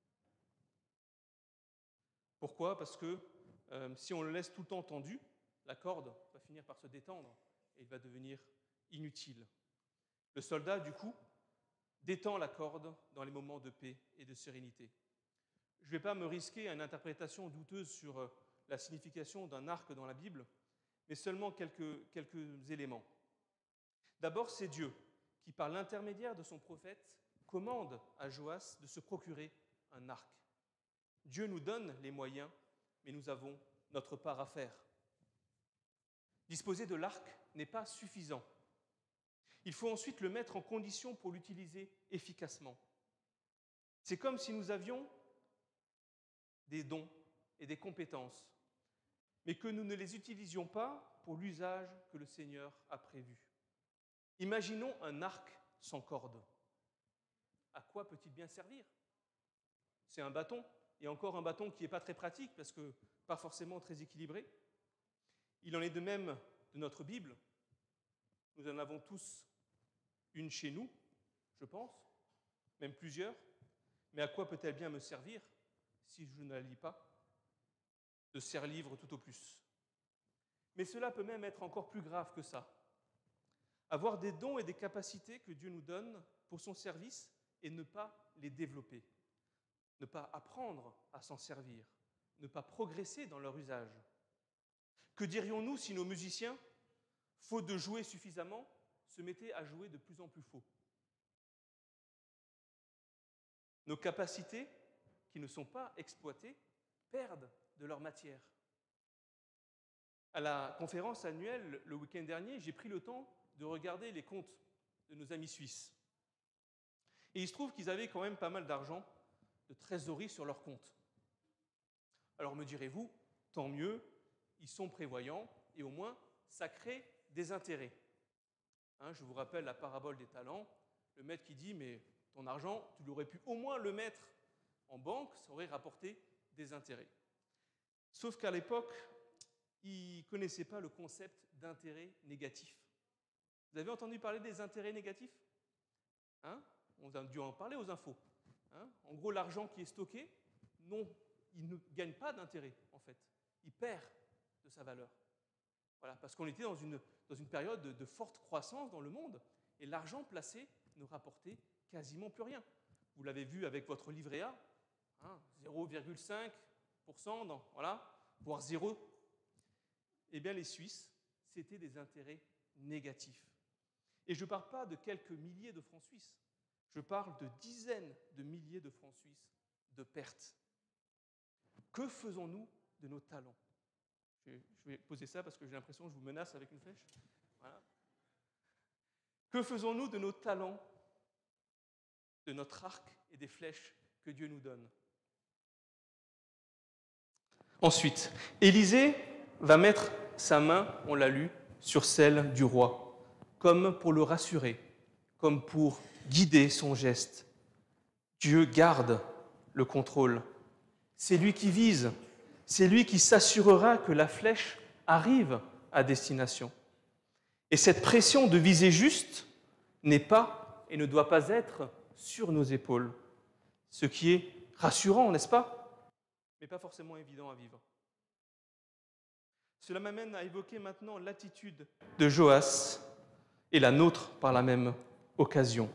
Speaker 1: Pourquoi? Parce que euh, si on le laisse tout le temps tendu, la corde va finir par se détendre et il va devenir inutile. Le soldat, du coup, détend la corde dans les moments de paix et de sérénité. Je ne vais pas me risquer à une interprétation douteuse sur la signification d'un arc dans la Bible, mais seulement quelques, quelques éléments. D'abord, c'est Dieu qui, par l'intermédiaire de son prophète, commande à Joas de se procurer un arc. Dieu nous donne les moyens, mais nous avons notre part à faire. Disposer de l'arc n'est pas suffisant. Il faut ensuite le mettre en condition pour l'utiliser efficacement. C'est comme si nous avions des dons et des compétences, mais que nous ne les utilisions pas pour l'usage que le Seigneur a prévu. Imaginons un arc sans corde. À quoi peut-il bien servir? C'est un bâton, et encore un bâton qui n'est pas très pratique, parce que pas forcément très équilibré. Il en est de même de notre Bible. Nous en avons tous une chez nous, je pense, même plusieurs. Mais à quoi peut-elle bien me servir si je ne la lis pas? De serre-livre tout au plus. Mais cela peut même être encore plus grave que ça. Avoir des dons et des capacités que Dieu nous donne pour son service et ne pas les développer, ne pas apprendre à s'en servir, ne pas progresser dans leur usage. Que dirions-nous si nos musiciens, faute de jouer suffisamment, se mettaient à jouer de plus en plus faux? Nos capacités, qui ne sont pas exploitées, perdent de leur matière. À la conférence annuelle, le week-end dernier, j'ai pris le temps de regarder les comptes de nos amis suisses. Et il se trouve qu'ils avaient quand même pas mal d'argent, de trésorerie sur leur compte. Alors me direz-vous, tant mieux, ils sont prévoyants et au moins ça crée des intérêts. Hein, je vous rappelle la parabole des talents, le maître qui dit « mais ton argent, tu l'aurais pu au moins le mettre en banque, ça aurait rapporté des intérêts ». Sauf qu'à l'époque, ils ne connaissaient pas le concept d'intérêt négatif. Vous avez entendu parler des intérêts négatifs? Hein? On a dû en parler aux infos. Hein? En gros, l'argent qui est stocké, non, il ne gagne pas d'intérêt, en fait. Il perd de sa valeur. Voilà, parce qu'on était dans une, dans une période de, de forte croissance dans le monde, et l'argent placé ne rapportait quasiment plus rien. Vous l'avez vu avec votre livret A, hein, zéro virgule cinq pour cent, dans, voilà, voire zéro. Eh bien, les Suisses, c'était des intérêts négatifs. Et je ne parle pas de quelques milliers de francs suisses, je parle de dizaines de milliers de francs suisses de pertes. Que faisons-nous de nos talents? Je vais poser ça parce que j'ai l'impression que je vous menace avec une flèche. Voilà. Que faisons-nous de nos talents, de notre arc et des flèches que Dieu nous donne? Ensuite, Élisée va mettre sa main, on l'a lu, sur celle du roi, comme pour le rassurer, comme pour guider son geste. Dieu garde le contrôle. C'est lui qui vise, c'est lui qui s'assurera que la flèche arrive à destination. Et cette pression de viser juste n'est pas et ne doit pas être sur nos épaules, ce qui est rassurant, n'est-ce pas? Mais pas forcément évident à vivre. Cela m'amène à évoquer maintenant l'attitude de Joas et la nôtre par la même occasion.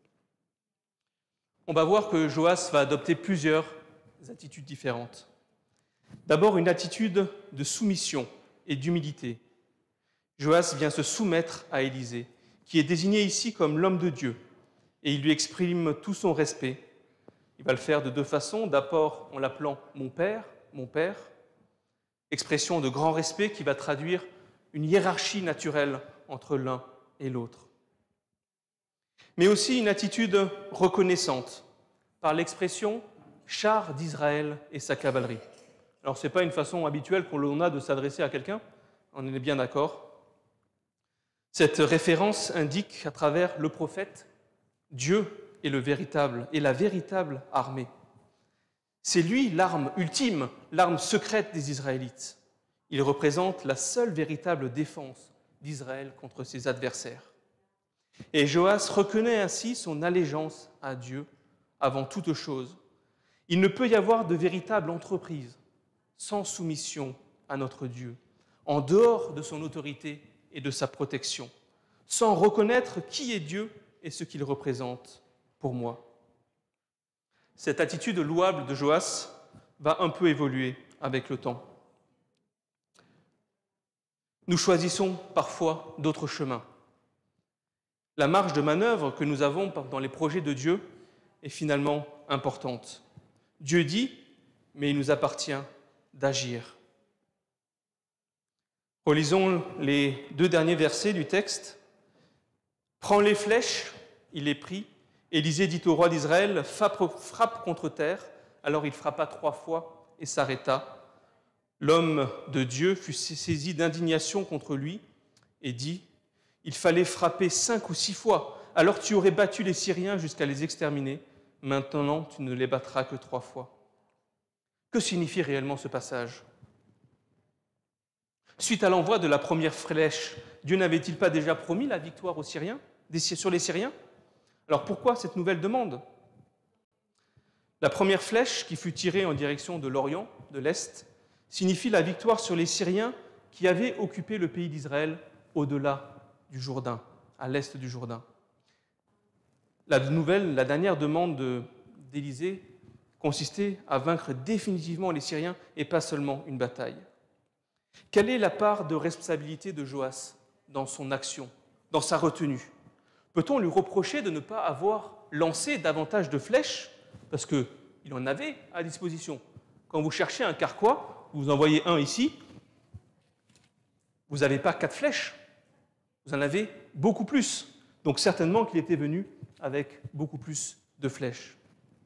Speaker 1: On va voir que Joas va adopter plusieurs attitudes différentes. D'abord, une attitude de soumission et d'humilité. Joas vient se soumettre à Élisée, qui est désigné ici comme l'homme de Dieu, et il lui exprime tout son respect. Il va le faire de deux façons. D'abord, en l'appelant « mon père »,« mon père », expression de grand respect qui va traduire une hiérarchie naturelle entre l'un et l'autre. Mais aussi une attitude reconnaissante par l'expression « char d'Israël et sa cavalerie ». Alors, ce n'est pas une façon habituelle qu'on a de s'adresser à quelqu'un, on est bien d'accord. Cette référence indique à travers le prophète, Dieu est le véritable, est la véritable armée. C'est lui l'arme ultime, l'arme secrète des Israélites. Il représente la seule véritable défense d'Israël contre ses adversaires. Et Joas reconnaît ainsi son allégeance à Dieu avant toute chose. Il ne peut y avoir de véritable entreprise sans soumission à notre Dieu, en dehors de son autorité et de sa protection, sans reconnaître qui est Dieu et ce qu'il représente pour moi. Cette attitude louable de Joas va un peu évoluer avec le temps. Nous choisissons parfois d'autres chemins. La marge de manœuvre que nous avons dans les projets de Dieu est finalement importante. Dieu dit, mais il nous appartient d'agir. Relisons les deux derniers versets du texte. « Prends les flèches, il les prit. Élisée dit au roi d'Israël, frappe contre terre. Alors il frappa trois fois et s'arrêta. L'homme de Dieu fut saisi d'indignation contre lui et dit, il fallait frapper cinq ou six fois. Alors tu aurais battu les Syriens jusqu'à les exterminer. Maintenant, tu ne les battras que trois fois. » Que signifie réellement ce passage? Suite à l'envoi de la première flèche, Dieu n'avait-il pas déjà promis la victoire aux Syriens, sur les Syriens? Alors pourquoi cette nouvelle demande? La première flèche, qui fut tirée en direction de l'Orient, de l'Est, signifie la victoire sur les Syriens qui avaient occupé le pays d'Israël au-delà du Jourdain, à l'est du Jourdain. La nouvelle, la dernière demande de, d'Élysée consistait à vaincre définitivement les Syriens et pas seulement une bataille. Quelle est la part de responsabilité de Joas dans son action, dans sa retenue? Peut-on lui reprocher de ne pas avoir lancé davantage de flèches? Parce qu'il en avait à disposition. Quand vous cherchez un carquois, vous en envoyez un ici, vous n'avez pas quatre flèches, vous en avez beaucoup plus. Donc certainement qu'il était venu avec beaucoup plus de flèches.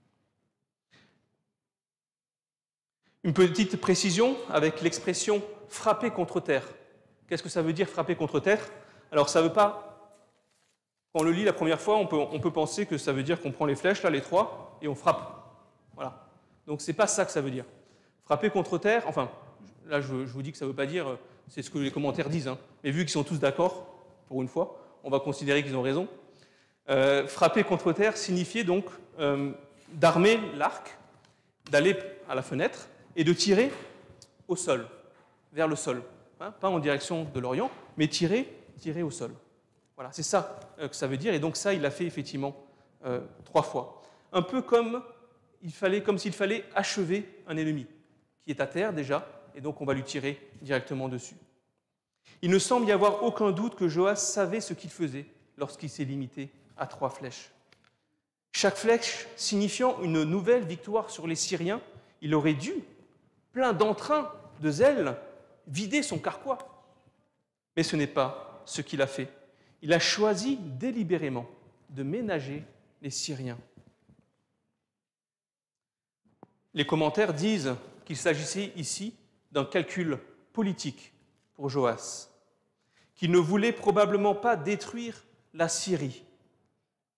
Speaker 1: Une petite précision avec l'expression « frapper contre terre ». Qu'est-ce que ça veut dire « frapper contre terre » ? Alors ça ne veut pas, quand on le lit la première fois, on peut, on peut penser que ça veut dire qu'on prend les flèches, là les trois, et on frappe. Voilà. Donc ce n'est pas ça que ça veut dire. Frapper contre terre, enfin, là je, je vous dis que ça ne veut pas dire, c'est ce que les commentaires disent, hein, mais vu qu'ils sont tous d'accord, pour une fois, on va considérer qu'ils ont raison. Euh, frapper contre terre signifiait donc euh, d'armer l'arc, d'aller à la fenêtre et de tirer au sol, vers le sol. Hein, pas en direction de l'Orient, mais tirer, tirer au sol. Voilà, c'est ça euh, que ça veut dire. Et donc ça, il l'a fait effectivement euh, trois fois. Un peu comme, il fallait, comme s'il fallait achever un ennemi qui est à terre déjà, et donc on va lui tirer directement dessus. Il ne semble y avoir aucun doute que Joas savait ce qu'il faisait lorsqu'il s'est limité à trois flèches. Chaque flèche signifiant une nouvelle victoire sur les Syriens, il aurait dû, plein d'entrain, de zèle, vider son carquois. Mais ce n'est pas ce qu'il a fait. Il a choisi délibérément de ménager les Syriens. Les commentaires disent qu'il s'agissait ici d'un calcul politique pour Joas, qu'il ne voulait probablement pas détruire la Syrie. Pourquoi ?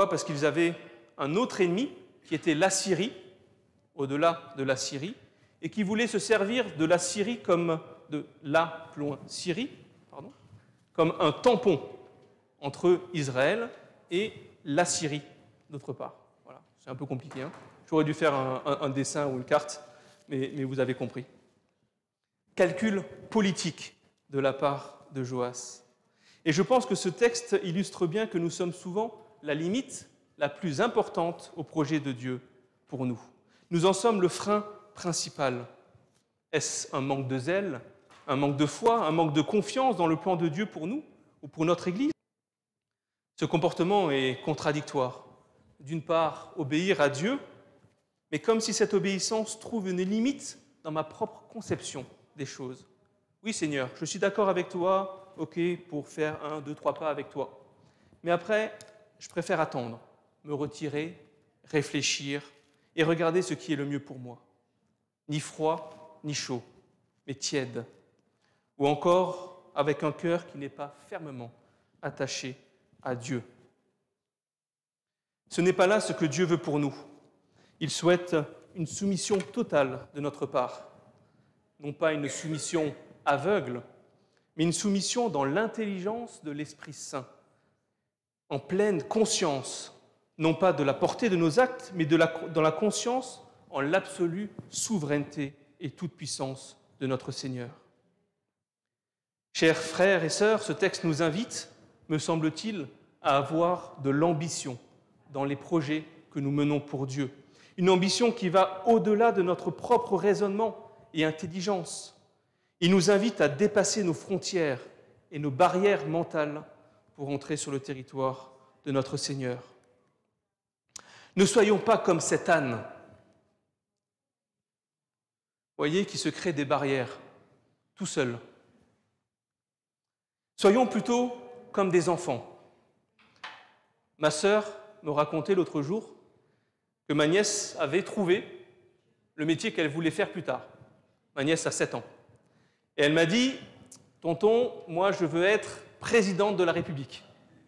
Speaker 1: Parce qu'ils avaient un autre ennemi qui était l'Assyrie, au-delà de la Syrie, et qui voulait se servir de la Syrie comme de la plus loin Syrie, pardon, comme un tampon entre Israël et la Syrie, d'autre part. Voilà, c'est un peu compliqué. Hein. J'aurais dû faire un, un, un dessin ou une carte, mais, mais vous avez compris. Calcul politique de la part de Joas. Et je pense que ce texte illustre bien que nous sommes souvent la limite la plus importante au projet de Dieu pour nous. Nous en sommes le frein principal. Est-ce un manque de zèle, un manque de foi, un manque de confiance dans le plan de Dieu pour nous ou pour notre Église ? Ce comportement est contradictoire. D'une part, obéir à Dieu, mais comme si cette obéissance trouve une limite dans ma propre conception des choses. Oui, Seigneur, je suis d'accord avec toi, ok, pour faire un, deux, trois pas avec toi. Mais après, je préfère attendre, me retirer, réfléchir et regarder ce qui est le mieux pour moi. Ni froid, ni chaud, mais tiède. Ou encore avec un cœur qui n'est pas fermement attaché à Dieu. Ce n'est pas là ce que Dieu veut pour nous. Il souhaite une soumission totale de notre part. Non pas une soumission aveugle, mais une soumission dans l'intelligence de l'Esprit Saint, en pleine conscience, non pas de la portée de nos actes, mais de la, dans la conscience en l'absolue souveraineté et toute-puissance de notre Seigneur. Chers frères et sœurs, ce texte nous invite, me semble-t-il, à avoir de l'ambition dans les projets que nous menons pour Dieu. Une ambition qui va au-delà de notre propre raisonnement et intelligence. Il nous invite à dépasser nos frontières et nos barrières mentales pour entrer sur le territoire de notre Seigneur. Ne soyons pas comme cet âne, voyez, qui se crée des barrières, tout seul. Soyons plutôt comme des enfants. Ma sœur me racontait l'autre jour que ma nièce avait trouvé le métier qu'elle voulait faire plus tard. Ma nièce a sept ans. Et elle m'a dit, « Tonton, moi je veux être présidente de la République. »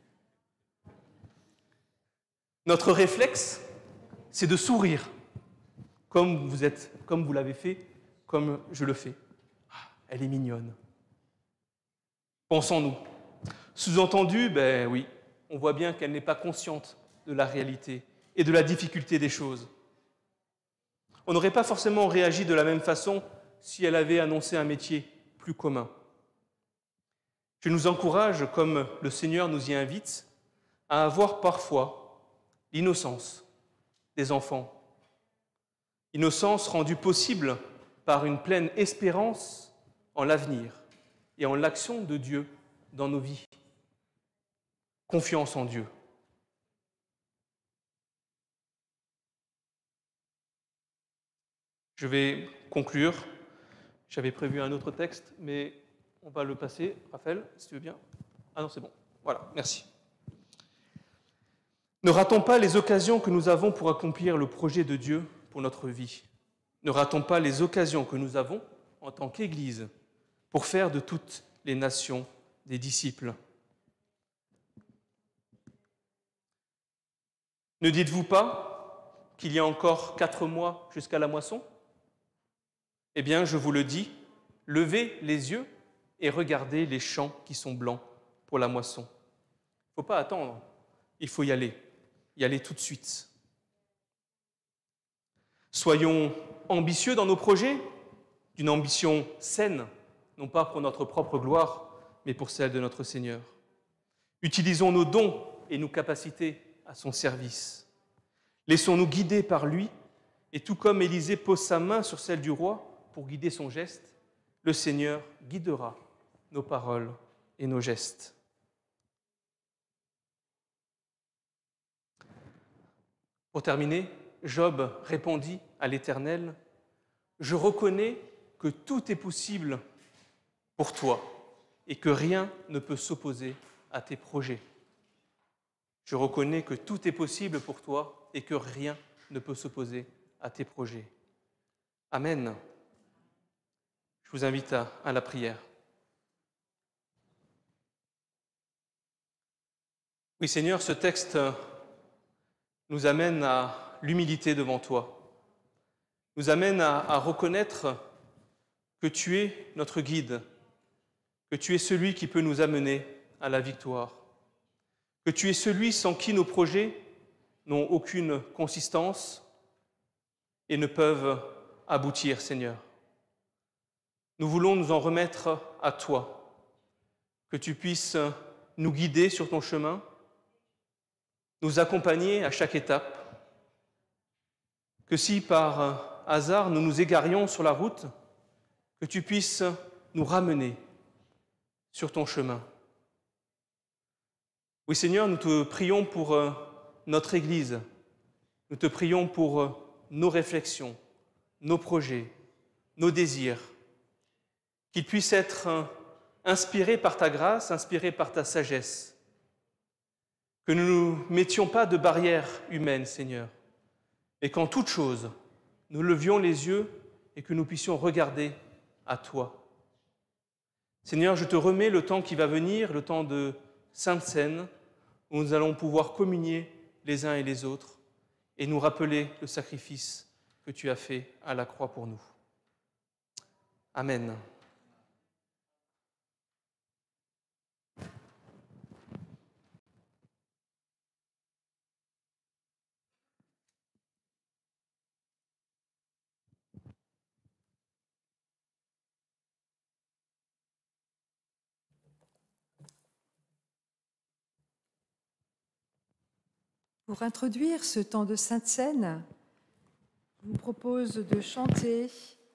Speaker 1: Notre réflexe, c'est de sourire, comme vous êtes, comme vous l'avez fait, comme je le fais. Ah, elle est mignonne. Pensons-nous. Sous-entendu, ben oui, on voit bien qu'elle n'est pas consciente de la réalité et de la difficulté des choses. On n'aurait pas forcément réagi de la même façon si elle avait annoncé un métier plus commun. Je nous encourage, comme le Seigneur nous y invite, à avoir parfois l'innocence, des enfants. Innocence rendue possible par une pleine espérance en l'avenir et en l'action de Dieu dans nos vies. Confiance en Dieu. Je vais conclure. J'avais prévu un autre texte, mais on va le passer. Raphaël, si tu veux bien. Ah non, c'est bon. Voilà, merci. Ne ratons pas les occasions que nous avons pour accomplir le projet de Dieu pour notre vie. Ne ratons pas les occasions que nous avons en tant qu'Église pour faire de toutes les nations des disciples. Ne dites-vous pas qu'il y a encore quatre mois jusqu'à la moisson ? Eh bien, je vous le dis, levez les yeux et regardez les champs qui sont blancs pour la moisson. Il ne faut pas attendre, il faut y aller, y aller tout de suite. Soyons ambitieux dans nos projets, d'une ambition saine, non pas pour notre propre gloire, mais pour celle de notre Seigneur. Utilisons nos dons et nos capacités à son service. Laissons-nous guider par lui, et tout comme Élisée pose sa main sur celle du roi pour guider son geste, le Seigneur guidera nos paroles et nos gestes. Pour terminer, Job répondit à l'Éternel, « Je reconnais que tout est possible pour toi et que rien ne peut s'opposer à tes projets. Je reconnais que tout est possible pour toi et que rien ne peut s'opposer à tes projets. » Amen. Je vous invite à, à la prière. Oui, Seigneur, ce texte nous amène à l'humilité devant toi, nous amène à, à reconnaître que tu es notre guide, que tu es celui qui peut nous amener à la victoire, que tu es celui sans qui nos projets n'ont aucune consistance et ne peuvent aboutir, Seigneur. Nous voulons nous en remettre à toi, que tu puisses nous guider sur ton chemin, nous accompagner à chaque étape, que si par hasard nous nous égarions sur la route, que tu puisses nous ramener sur ton chemin. Oui Seigneur, nous te prions pour notre Église, nous te prions pour nos réflexions, nos projets, nos désirs, qu'ils puissent être inspirés par ta grâce, inspirés par ta sagesse, que nous ne nous mettions pas de barrières humaines, Seigneur, et qu'en toute chose, nous levions les yeux et que nous puissions regarder à toi. Seigneur, je te remets le temps qui va venir, le temps de Sainte Seine, où nous allons pouvoir communier les uns et les autres et nous rappeler le sacrifice que tu as fait à la croix pour nous. Amen.
Speaker 3: Pour introduire ce temps de Sainte Seine, je vous propose de chanter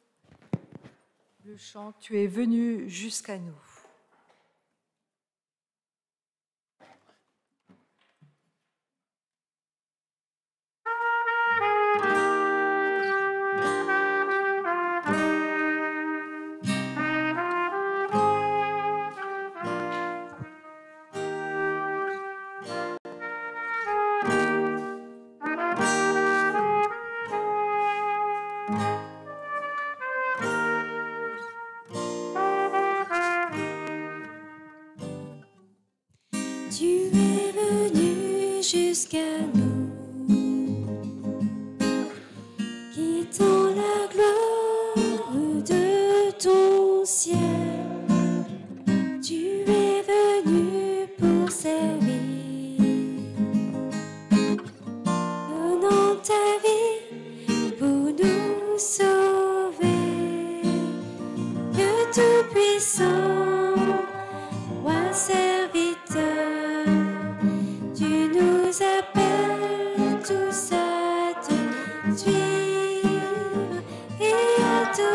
Speaker 3: le chant « Tu es venu jusqu'à nous ».
Speaker 4: Jusqu'à nous, quittant la gloire de ton ciel, tu es venu pour servir, donnant ta vie pour nous sauver, que tout-puissant, roi serviteur, tu nous appelles tous à te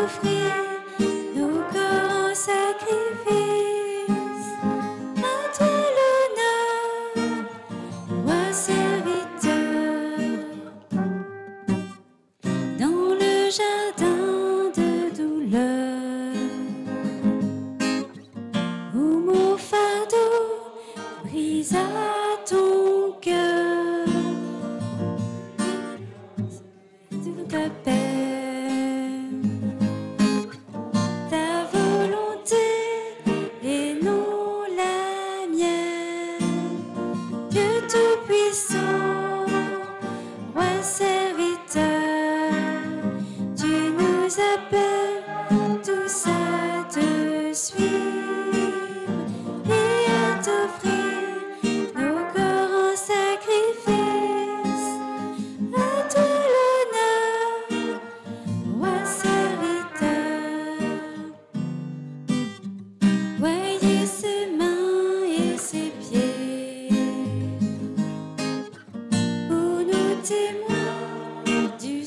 Speaker 4: t'offrir nos corps en sacrifice. À toi l'honneur, roi serviteur. Dans le jardin de douleur, où mon fardeau brisa ton cœur, toute ta paix, ta volonté et non la mienne. Dieu Tout-Puissant, roi serviteur, tu nous appelles tous à te suivre et à t'offrir nos corps en sacrifice. À toi l'honneur, roi serviteur. Voyez ses mains et ses pieds, pour nous témoins du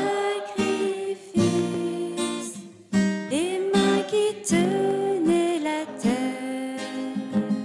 Speaker 4: sacrifice, les mains qui tenaient la terre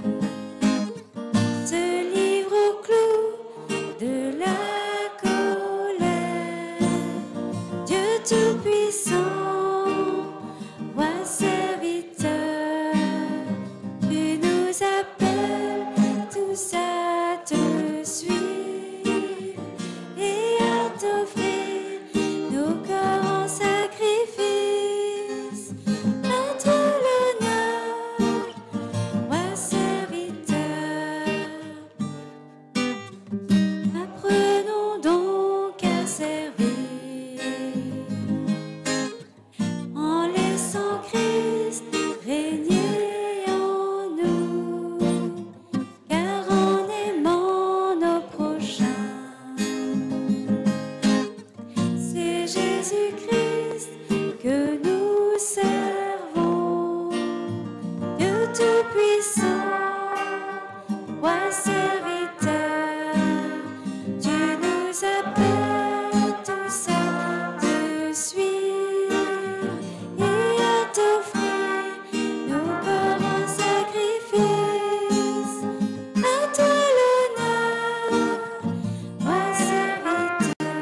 Speaker 4: se livrent au clou de la colère. Dieu Tout-Puissant, roi serviteur, tu nous appelles tous à te suivre et à t'offrir nos corps en sacrifice. À toi l'honneur, roi serviteur. Apprenons donc à servir en laissant Christ régner en nous, car en aimant nos prochains, c'est Jésus-Christ que nous servons. Dieu Tout-Puissant, roi serviteur, tu nous appelles tous à te suivre et à t'offrir nos corps en sacrifice. À toi l'honneur, roi serviteur.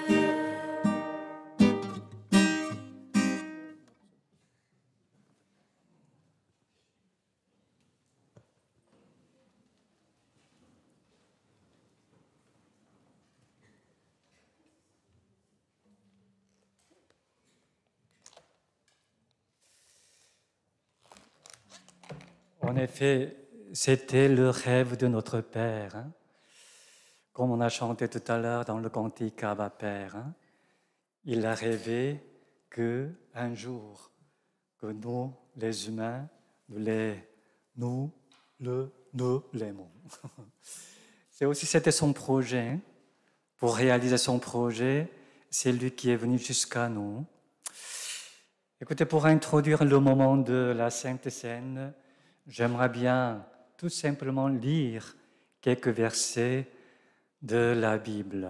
Speaker 5: En effet, c'était le rêve de notre Père, hein. Comme on a chanté tout à l'heure dans le cantique Abba Père, hein. Il a rêvé que un jour, que nous, les humains, nous, les, nous le, nous l'aimons. C'est aussi, c'était son projet. Hein. Pour réaliser son projet, c'est lui qui est venu jusqu'à nous. Écoutez, pour introduire le moment de la Sainte Seine, j'aimerais bien tout simplement lire quelques versets de la Bible.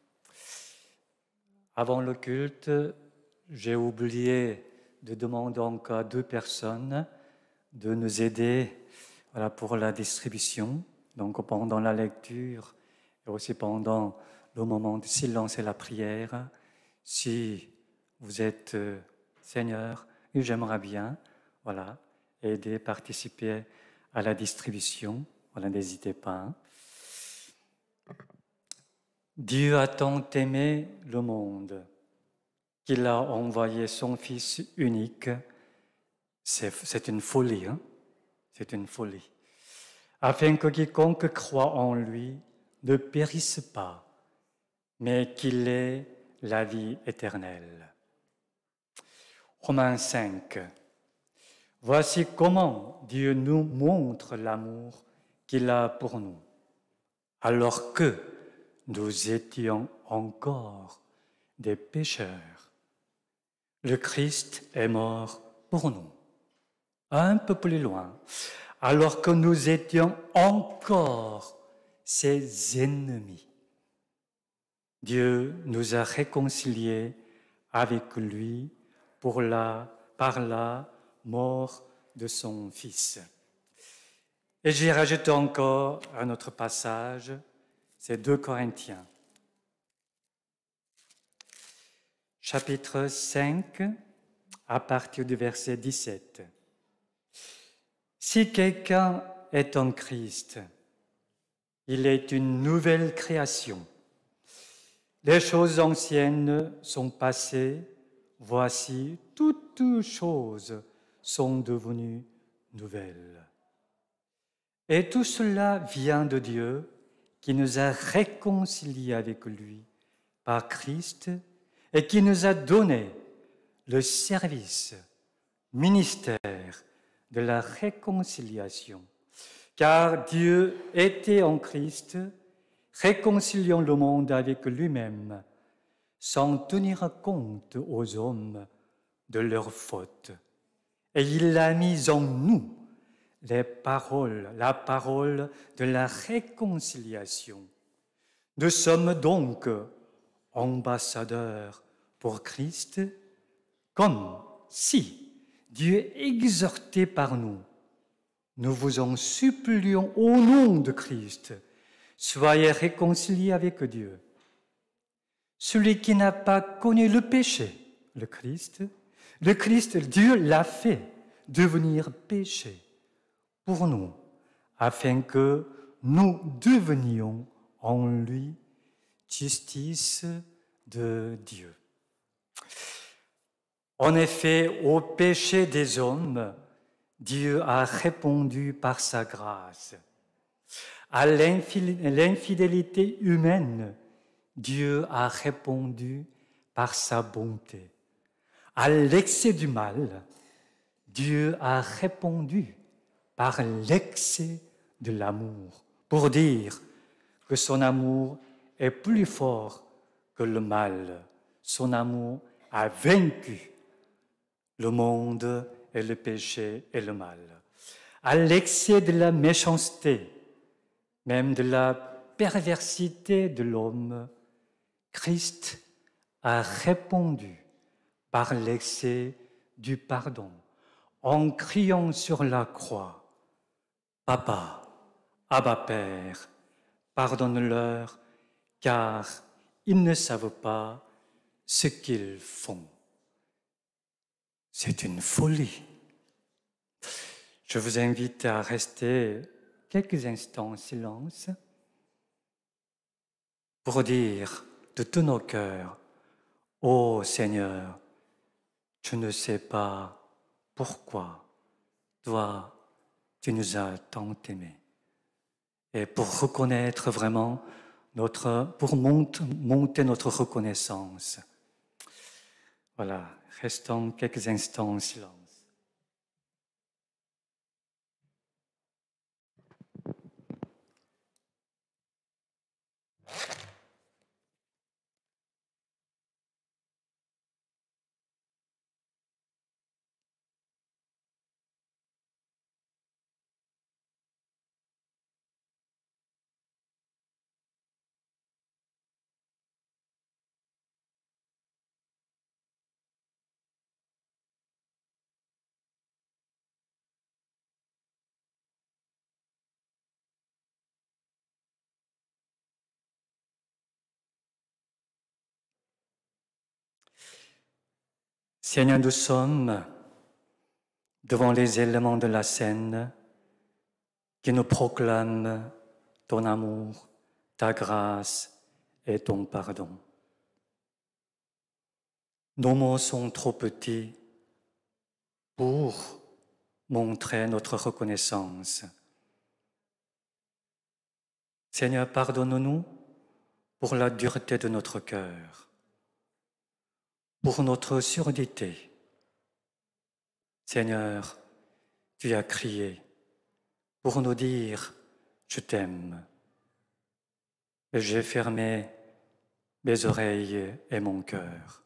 Speaker 5: Avant le culte, j'ai oublié de demander encore à deux personnes de nous aider voilà, pour la distribution, donc pendant la lecture et aussi pendant le moment de silence et la prière. Si vous êtes euh, Seigneur, j'aimerais bien voilà, aider, participer à la distribution. Voilà, n'hésitez pas. Hein. Dieu a tant aimé le monde qu'il a envoyé son Fils unique. C'est, c'est une folie, hein? C'est une folie. Afin que quiconque croit en lui ne périsse pas, mais qu'il ait la vie éternelle. Romains cinq. Voici comment Dieu nous montre l'amour qu'il a pour nous. Alors que nous étions encore des pécheurs, le Christ est mort pour nous. Un peu plus loin, alors que nous étions encore ses ennemis, Dieu nous a réconciliés avec lui pour la, par la mort de son Fils. Et j'y rajoute encore un autre passage, c'est deux Corinthiens, chapitre cinq, à partir du verset dix-sept. Si quelqu'un est en Christ, il est une nouvelle création. Les choses anciennes sont passées, voici, toutes choses sont devenues nouvelles. Et tout cela vient de Dieu qui nous a réconciliés avec lui par Christ et qui nous a donné le service, ministère de la réconciliation. Car Dieu était en Christ, réconciliant le monde avec lui-même, sans tenir compte aux hommes de leurs fautes. Et il a mis en nous les paroles, la parole de la réconciliation. Nous sommes donc ambassadeurs pour Christ, comme si Dieu exhortait par nous. Nous vous en supplions au nom de Christ, soyez réconciliés avec Dieu. Celui qui n'a pas connu le péché, le Christ, le Christ, Dieu l'a fait devenir péché pour nous, afin que nous devenions en lui justice de Dieu. En effet, au péché des hommes, Dieu a répondu par sa grâce. À l'infidélité humaine, Dieu a répondu par sa bonté. À l'excès du mal, Dieu a répondu par l'excès de l'amour, pour dire que son amour est plus fort que le mal. Son amour a vaincu le monde et le péché et le mal. À l'excès de la méchanceté, même de la perversité de l'homme, Christ a répondu par l'excès du pardon, en criant sur la croix, « Papa, Abba Père, pardonne-leur, car ils ne savent pas ce qu'ils font. » C'est une folie. Je vous invite à rester quelques instants en silence pour dire de tous nos cœurs, « Ô Seigneur, je ne sais pas pourquoi, toi, tu nous as tant aimés. » Et pour reconnaître vraiment notre, pour monter notre reconnaissance. Voilà, restons quelques instants en silence. Seigneur, nous sommes devant les éléments de la scène qui nous proclament ton amour, ta grâce et ton pardon. Nos mots sont trop petits pour montrer notre reconnaissance. Seigneur, pardonne-nous pour la dureté de notre cœur, pour notre surdité. Seigneur, tu as crié pour nous dire « Je t'aime ». Et j'ai fermé mes oreilles et mon cœur.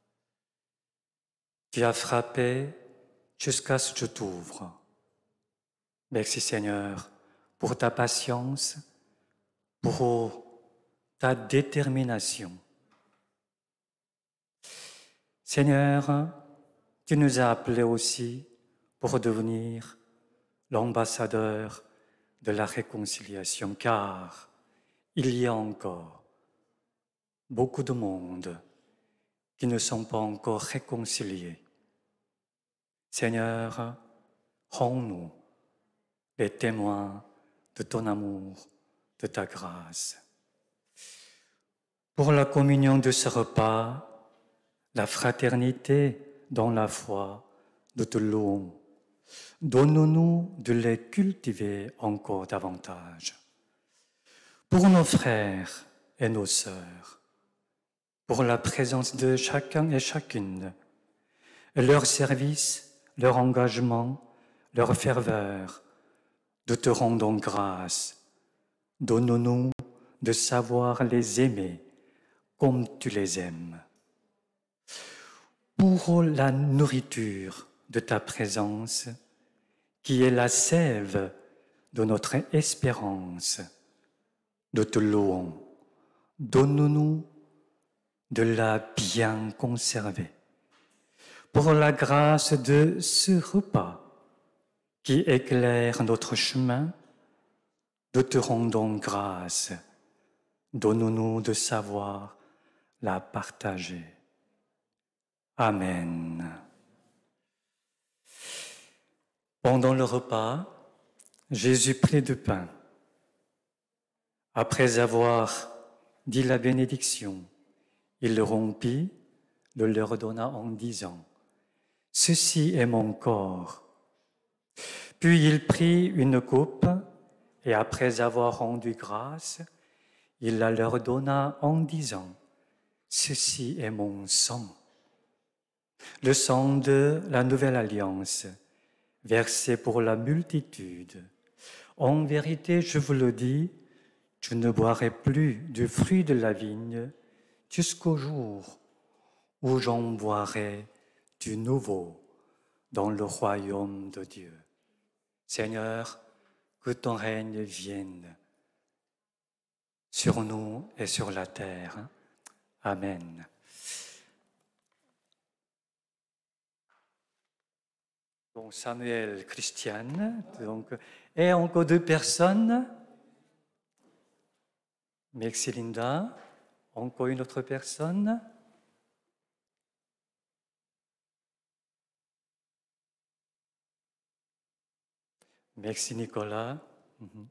Speaker 5: Tu as frappé jusqu'à ce que je t'ouvre. Merci Seigneur pour ta patience, pour ta détermination. Seigneur, tu nous as appelés aussi pour devenir l'ambassadeur de la réconciliation, car il y a encore beaucoup de monde qui ne sont pas encore réconciliés. Seigneur, rends-nous les témoins de ton amour, de ta grâce. Pour la communion de ce repas, la fraternité dans la foi, nous te louons. Donne-nous de les cultiver encore davantage. Pour nos frères et nos sœurs, pour la présence de chacun et chacune, leur service, leur engagement, leur ferveur, nous te rendons grâce. Donne-nous de savoir les aimer comme tu les aimes. Pour la nourriture de ta présence, qui est la sève de notre espérance, nous te louons. Donne-nous de la bien conserver. Pour la grâce de ce repas qui éclaire notre chemin, nous te rendons grâce. Donne-nous de savoir la partager. Amen. Pendant le repas, Jésus prit du pain. Après avoir dit la bénédiction, il le rompit, le leur donna en disant, « Ceci est mon corps. » Puis il prit une coupe et après avoir rendu grâce, il la leur donna en disant, « Ceci est mon sang. » Le sang de la nouvelle alliance, versé pour la multitude. En vérité, je vous le dis, je ne boirai plus du fruit de la vigne jusqu'au jour où j'en boirai du nouveau dans le royaume de Dieu. Seigneur, que ton règne vienne sur nous et sur la terre. Amen. Donc Samuel, Christiane, donc, et encore deux personnes. Merci Linda. Encore une autre personne. Merci Nicolas. Mm-hmm.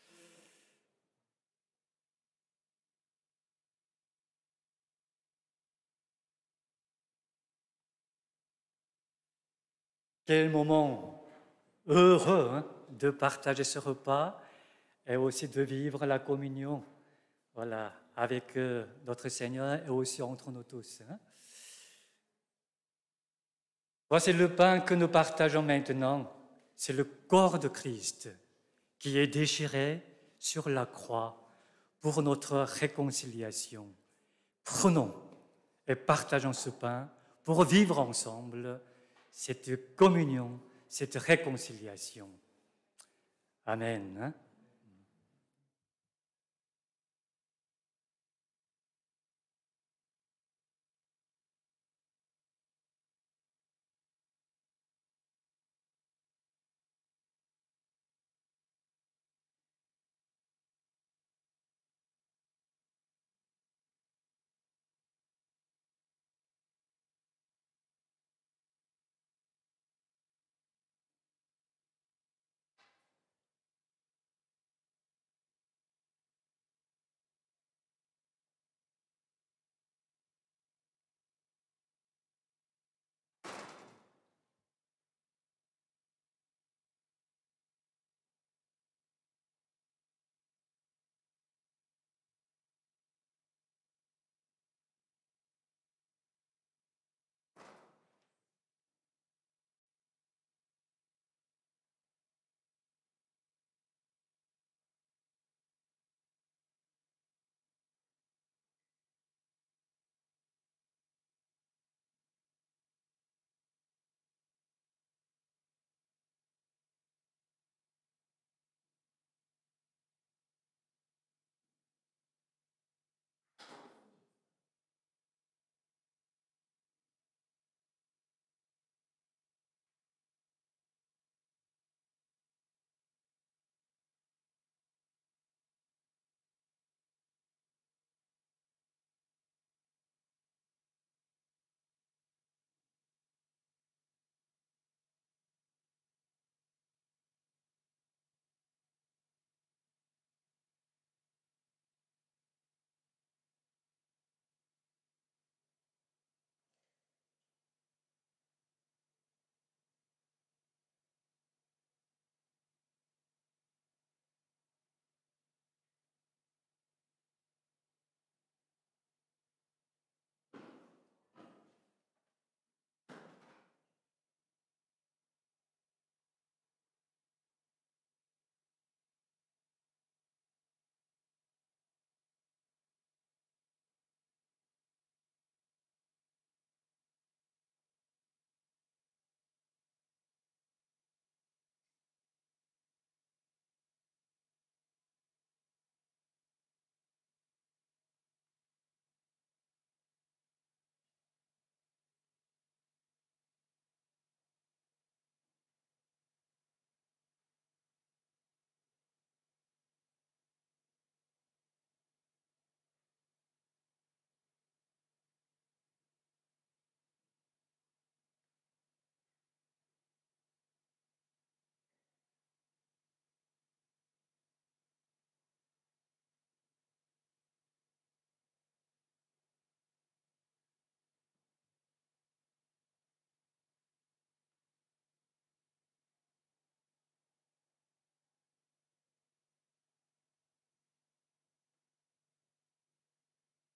Speaker 5: Quel moment heureux hein, de partager ce repas et aussi de vivre la communion, voilà, avec euh, notre Seigneur et aussi entre nous tous. Hein. Voici le pain que nous partageons maintenant. C'est le corps de Christ qui est déchiré sur la croix pour notre réconciliation. Prenons et partageons ce pain pour vivre ensemble cette communion, cette réconciliation. Amen. Hein?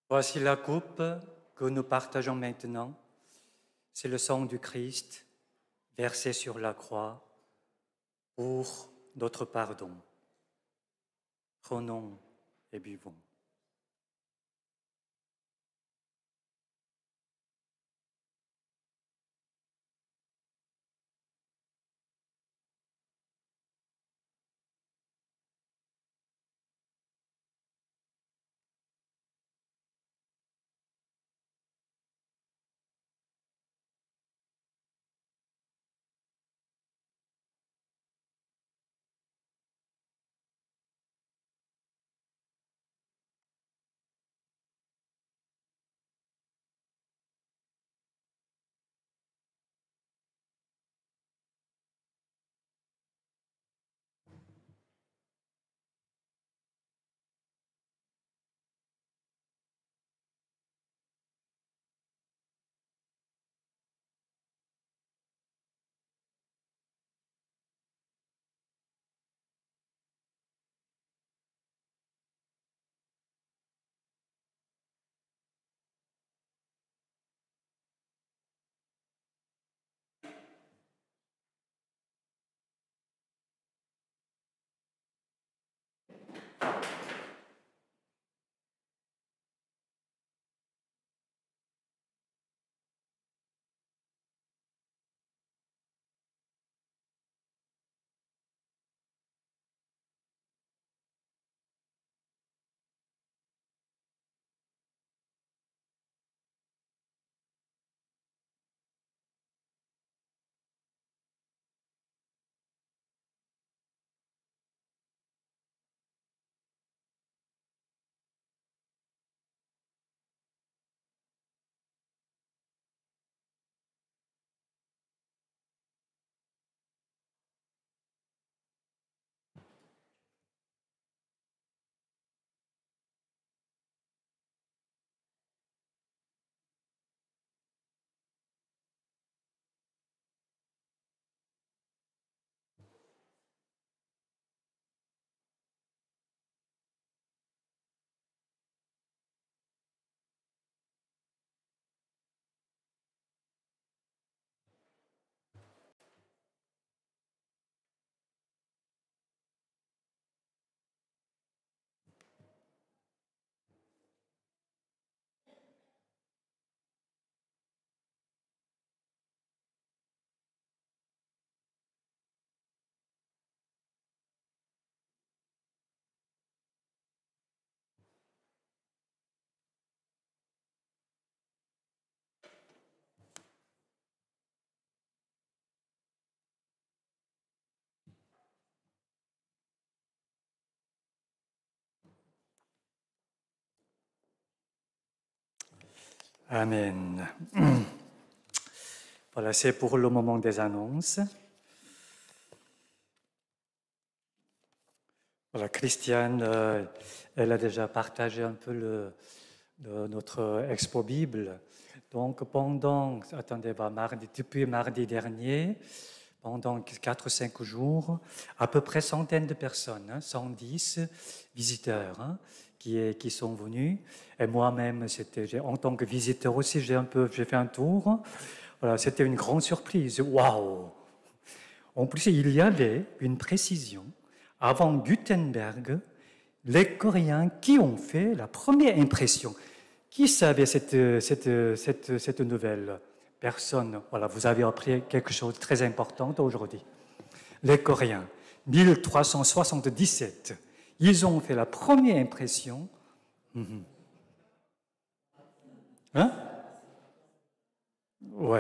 Speaker 5: Voici la coupe que nous partageons maintenant. C'est le sang du Christ versé sur la croix pour notre pardon. Prenons et buvons. Amen. Voilà, c'est pour le moment des annonces. Voilà, Christiane, euh, elle a déjà partagé un peu le, le, notre expo Bible. Donc, pendant, attendez, bah, mardi, depuis mardi dernier, pendant quatre ou cinq jours, à peu près centaines de personnes, hein, cent dix visiteurs, hein, qui, est, qui sont venus. Et moi-même, c'était, en tant que visiteur aussi, j'ai un peu, j'ai fait un tour. Voilà, c'était une grande surprise. Waouh! En plus, il y avait une précision. Avant Gutenberg, les Coréens qui ont fait la première impression. Qui savait cette, cette, cette, cette nouvelle? Personne. Voilà, vous avez appris quelque chose de très important aujourd'hui. Les Coréens, mille trois cent soixante-dix-sept, ils ont fait la première impression. Hein? Oui.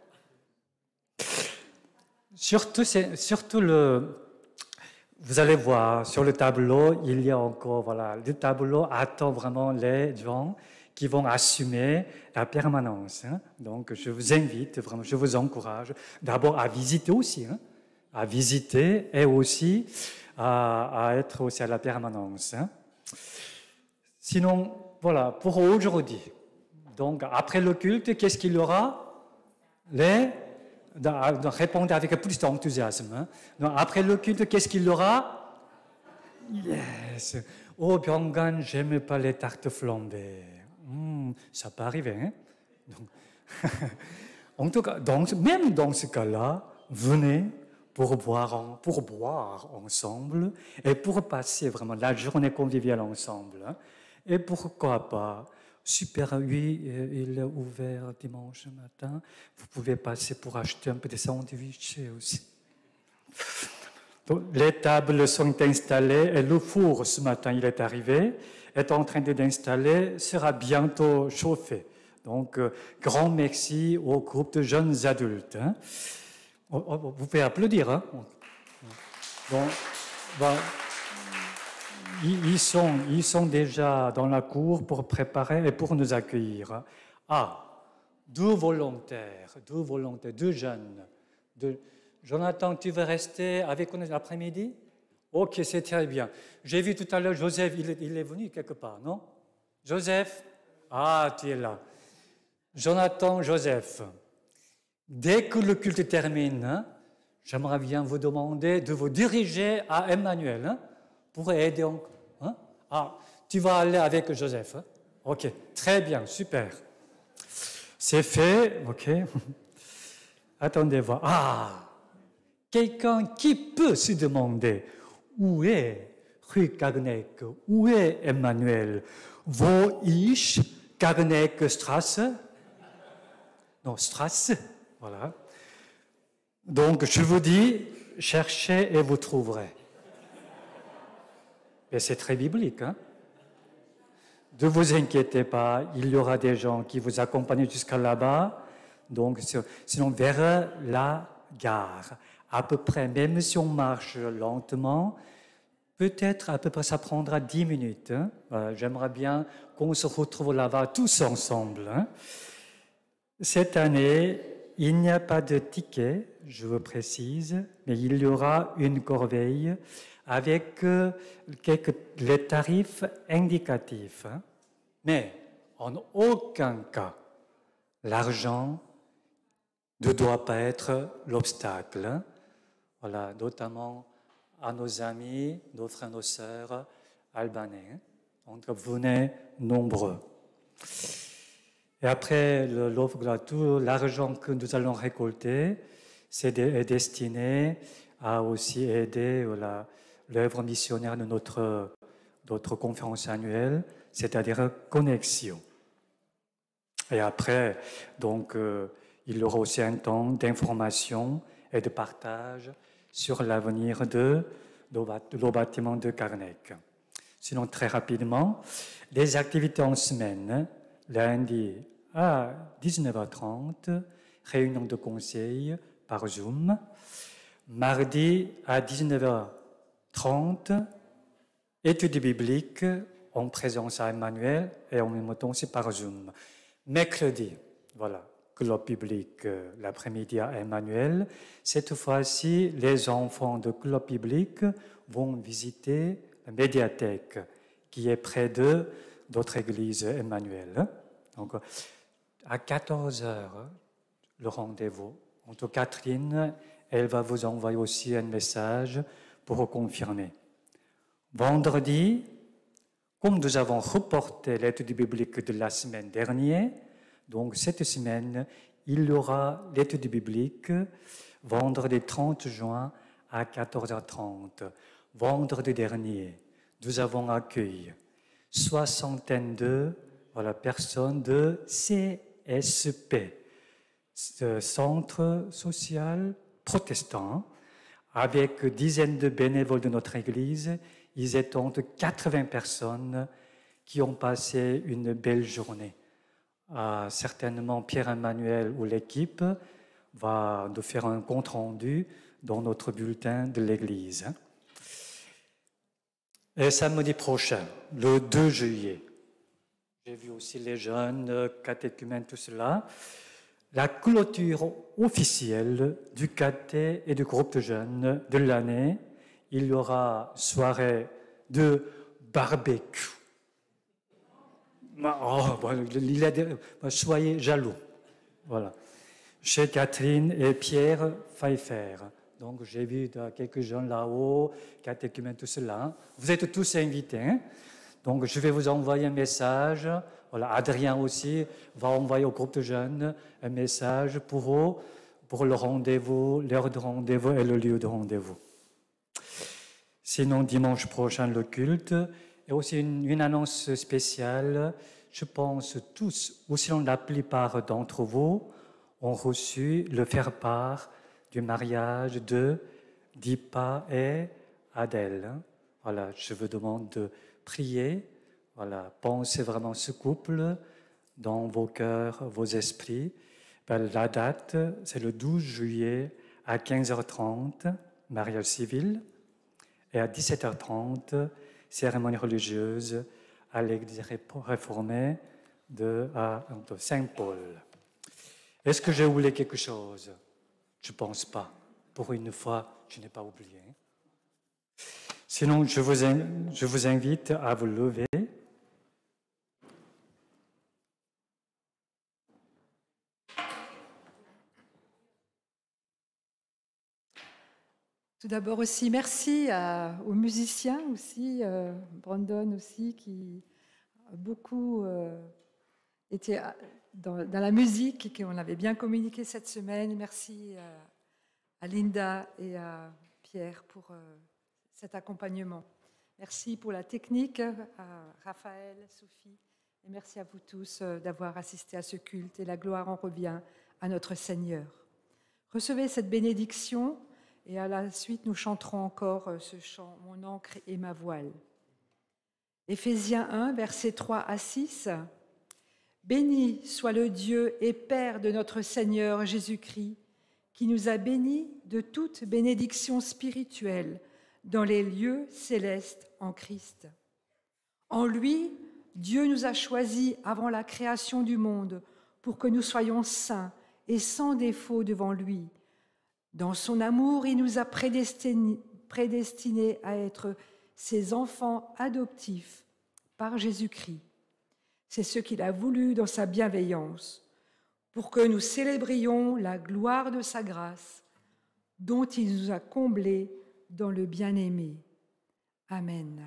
Speaker 5: Surtout, surtout le... Vous allez voir, sur le tableau, il y a encore, voilà, le tableau attend vraiment les gens qui vont assumer la permanence. Hein. Donc, je vous invite, vraiment, je vous encourage d'abord à visiter aussi, hein, à visiter et aussi à, à être aussi à la permanence. Hein. Sinon, voilà, pour aujourd'hui, donc après le culte, qu'est-ce qu'il y aura? Les... Répondez avec plus d'enthousiasme. Hein. Donc, après le culte, qu'est-ce qu'il y aura? Yes. Oh, Byung-gun, j'aime pas les tartes flambées. Hmm, ça peut arriver. Hein? Donc, en tout cas, donc, même dans ce cas-là, venez pour boire, en, pour boire ensemble et pour passer vraiment la journée conviviale ensemble. Hein? Et pourquoi pas, super, oui, il est ouvert dimanche matin, vous pouvez passer pour acheter un peu de sandwich aussi. Donc, les tables sont installées et le four, ce matin, il est arrivé, est en train d'installer, sera bientôt chauffé. Donc, euh, grand merci au groupe de jeunes adultes. Hein. Oh, oh, vous pouvez applaudir. Hein. Donc, bon, ils, sont, ils sont déjà dans la cour pour préparer et pour nous accueillir. Ah, deux volontaires, deux volontaires, deux jeunes. Deux... Jonathan, tu veux rester avec nous l'après-midi? Ok, c'est très bien. J'ai vu tout à l'heure Joseph, il est, il est venu quelque part, non? Joseph? Ah, tu es là. Jonathan, Joseph, dès que le culte termine, hein, j'aimerais bien vous demander de vous diriger à Emmanuel hein, pour aider. Hein? Ah, tu vas aller avec Joseph. Hein? Ok, très bien, super. C'est fait, ok. Attendez voir. Ah, quelqu'un qui peut se demander où est rue Garneck, où est Emmanuel? Wo ist Garneckstrasse? Non, Strasse, voilà. Donc, je vous dis, cherchez et vous trouverez. Mais c'est très biblique, hein? Ne vous inquiétez pas, il y aura des gens qui vous accompagnent jusqu'à là-bas. Donc, sinon, vers la gare, à peu près, même si on marche lentement, peut-être à peu près, ça prendra dix minutes. Hein? Voilà, j'aimerais bien qu'on se retrouve là-bas tous ensemble. Hein? Cette année, il n'y a pas de ticket, je vous précise, mais il y aura une corbeille avec quelques, les tarifs indicatifs. Hein? Mais en aucun cas, l'argent ne doit pas être l'obstacle. Hein? Voilà, notamment à nos amis, nos frères, nos sœurs albanais. Donc, venez nombreux. Et après l'offre gratuite, l'argent que nous allons récolter, c'est est destiné à aussi aider l'œuvre missionnaire de notre, notre conférence annuelle, c'est-à-dire Connexion. Et après, donc, euh, il y aura aussi un temps d'information et de partage sur l'avenir de, de, de le bâtiment de Garneck. Sinon, très rapidement, les activités en semaine, lundi à dix-neuf heures trente, réunion de conseil par Zoom. Mardi à dix-neuf heures trente, études bibliques en présence à Emmanuel et en même temps c'est par Zoom. Mercredi, voilà, club biblique euh, l'après-midi à Emmanuel. Cette fois-ci, les enfants de club biblique vont visiter la médiathèque qui est près de notre église Emmanuel. Donc, à quatorze heures, le rendez-vous. Entre Catherine, elle va vous envoyer aussi un message pour confirmer. Vendredi, comme nous avons reporté l'étude biblique de la semaine dernière, donc cette semaine, il y aura l'étude biblique vendredi trente juin à quatorze heures trente. Vendredi dernier, nous avons accueilli soixantaine de voilà, personnes de C S P, Centre social protestant, avec dizaines de bénévoles de notre Église. Ils étaient entre quatre-vingts personnes qui ont passé une belle journée. Ah, certainement, Pierre-Emmanuel ou l'équipe va nous faire un compte-rendu dans notre bulletin de l'Église. Et samedi prochain, le deux juillet, j'ai vu aussi les jeunes, catéchumènes, tout cela, la clôture officielle du caté et du groupe de jeunes de l'année. Il y aura soirée de barbecue. Oh, il a des, soyez jaloux. Voilà. Chez Catherine et Pierre Pfeiffer. Donc, j'ai vu quelques jeunes là-haut, catéchumènes, tout cela. Vous êtes tous invités. Hein? Donc, je vais vous envoyer un message. Voilà, Adrien aussi va envoyer au groupe de jeunes un message pour eux, pour le rendez-vous, l'heure de rendez-vous et le lieu de rendez-vous. Sinon, dimanche prochain, le culte. Et aussi une, une annonce spéciale. Je pense tous, ou sinon la plupart d'entre vous, ont reçu le faire-part du mariage de Dipa et Adèle. Voilà, je vous demande de prier. Voilà, pensez vraiment ce couple dans vos cœurs, vos esprits. Ben, la date, c'est le douze juillet à quinze heures trente, mariage civil, et à dix-sept heures trente, cérémonie religieuse à l'église réformée de, de Saint-Paul. Est-ce que j'ai oublié quelque chose? Je ne pense pas. Pour une fois, je n'ai pas oublié. Sinon, je vous, je vous invite à vous lever.
Speaker 3: Tout d'abord aussi, merci à, aux musiciens aussi, euh, Brandon aussi, qui a beaucoup euh, été dans, dans la musique et qu'on avait bien communiqué cette semaine. Merci euh, à Linda et à Pierre pour euh, cet accompagnement. Merci pour la technique, à Raphaël, Sophie, et merci à vous tous euh, d'avoir assisté à ce culte et la gloire en revient à notre Seigneur. Recevez cette bénédiction. Et à la suite, nous chanterons encore ce chant « Mon ancre et ma voile ». Éphésiens un, versets trois à six. « Béni soit le Dieu et Père de notre Seigneur Jésus-Christ, qui nous a bénis de toute bénédiction spirituelle dans les lieux célestes en Christ. En lui, Dieu nous a choisis avant la création du monde pour que nous soyons saints et sans défaut devant lui. Dans son amour, il nous a prédestinés, prédestinés à être ses enfants adoptifs par Jésus-Christ. C'est ce qu'il a voulu dans sa bienveillance, pour que nous célébrions la gloire de sa grâce, dont il nous a comblés dans le bien-aimé. Amen.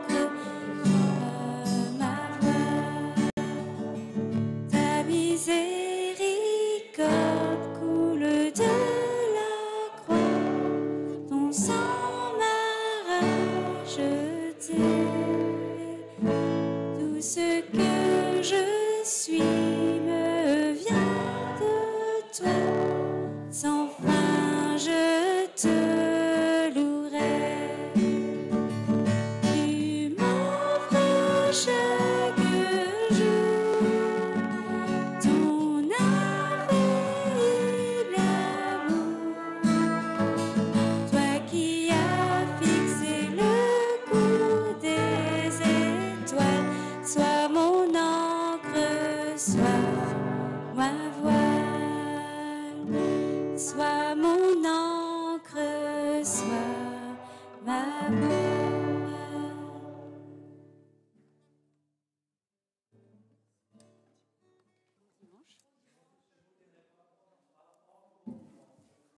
Speaker 4: Tamisé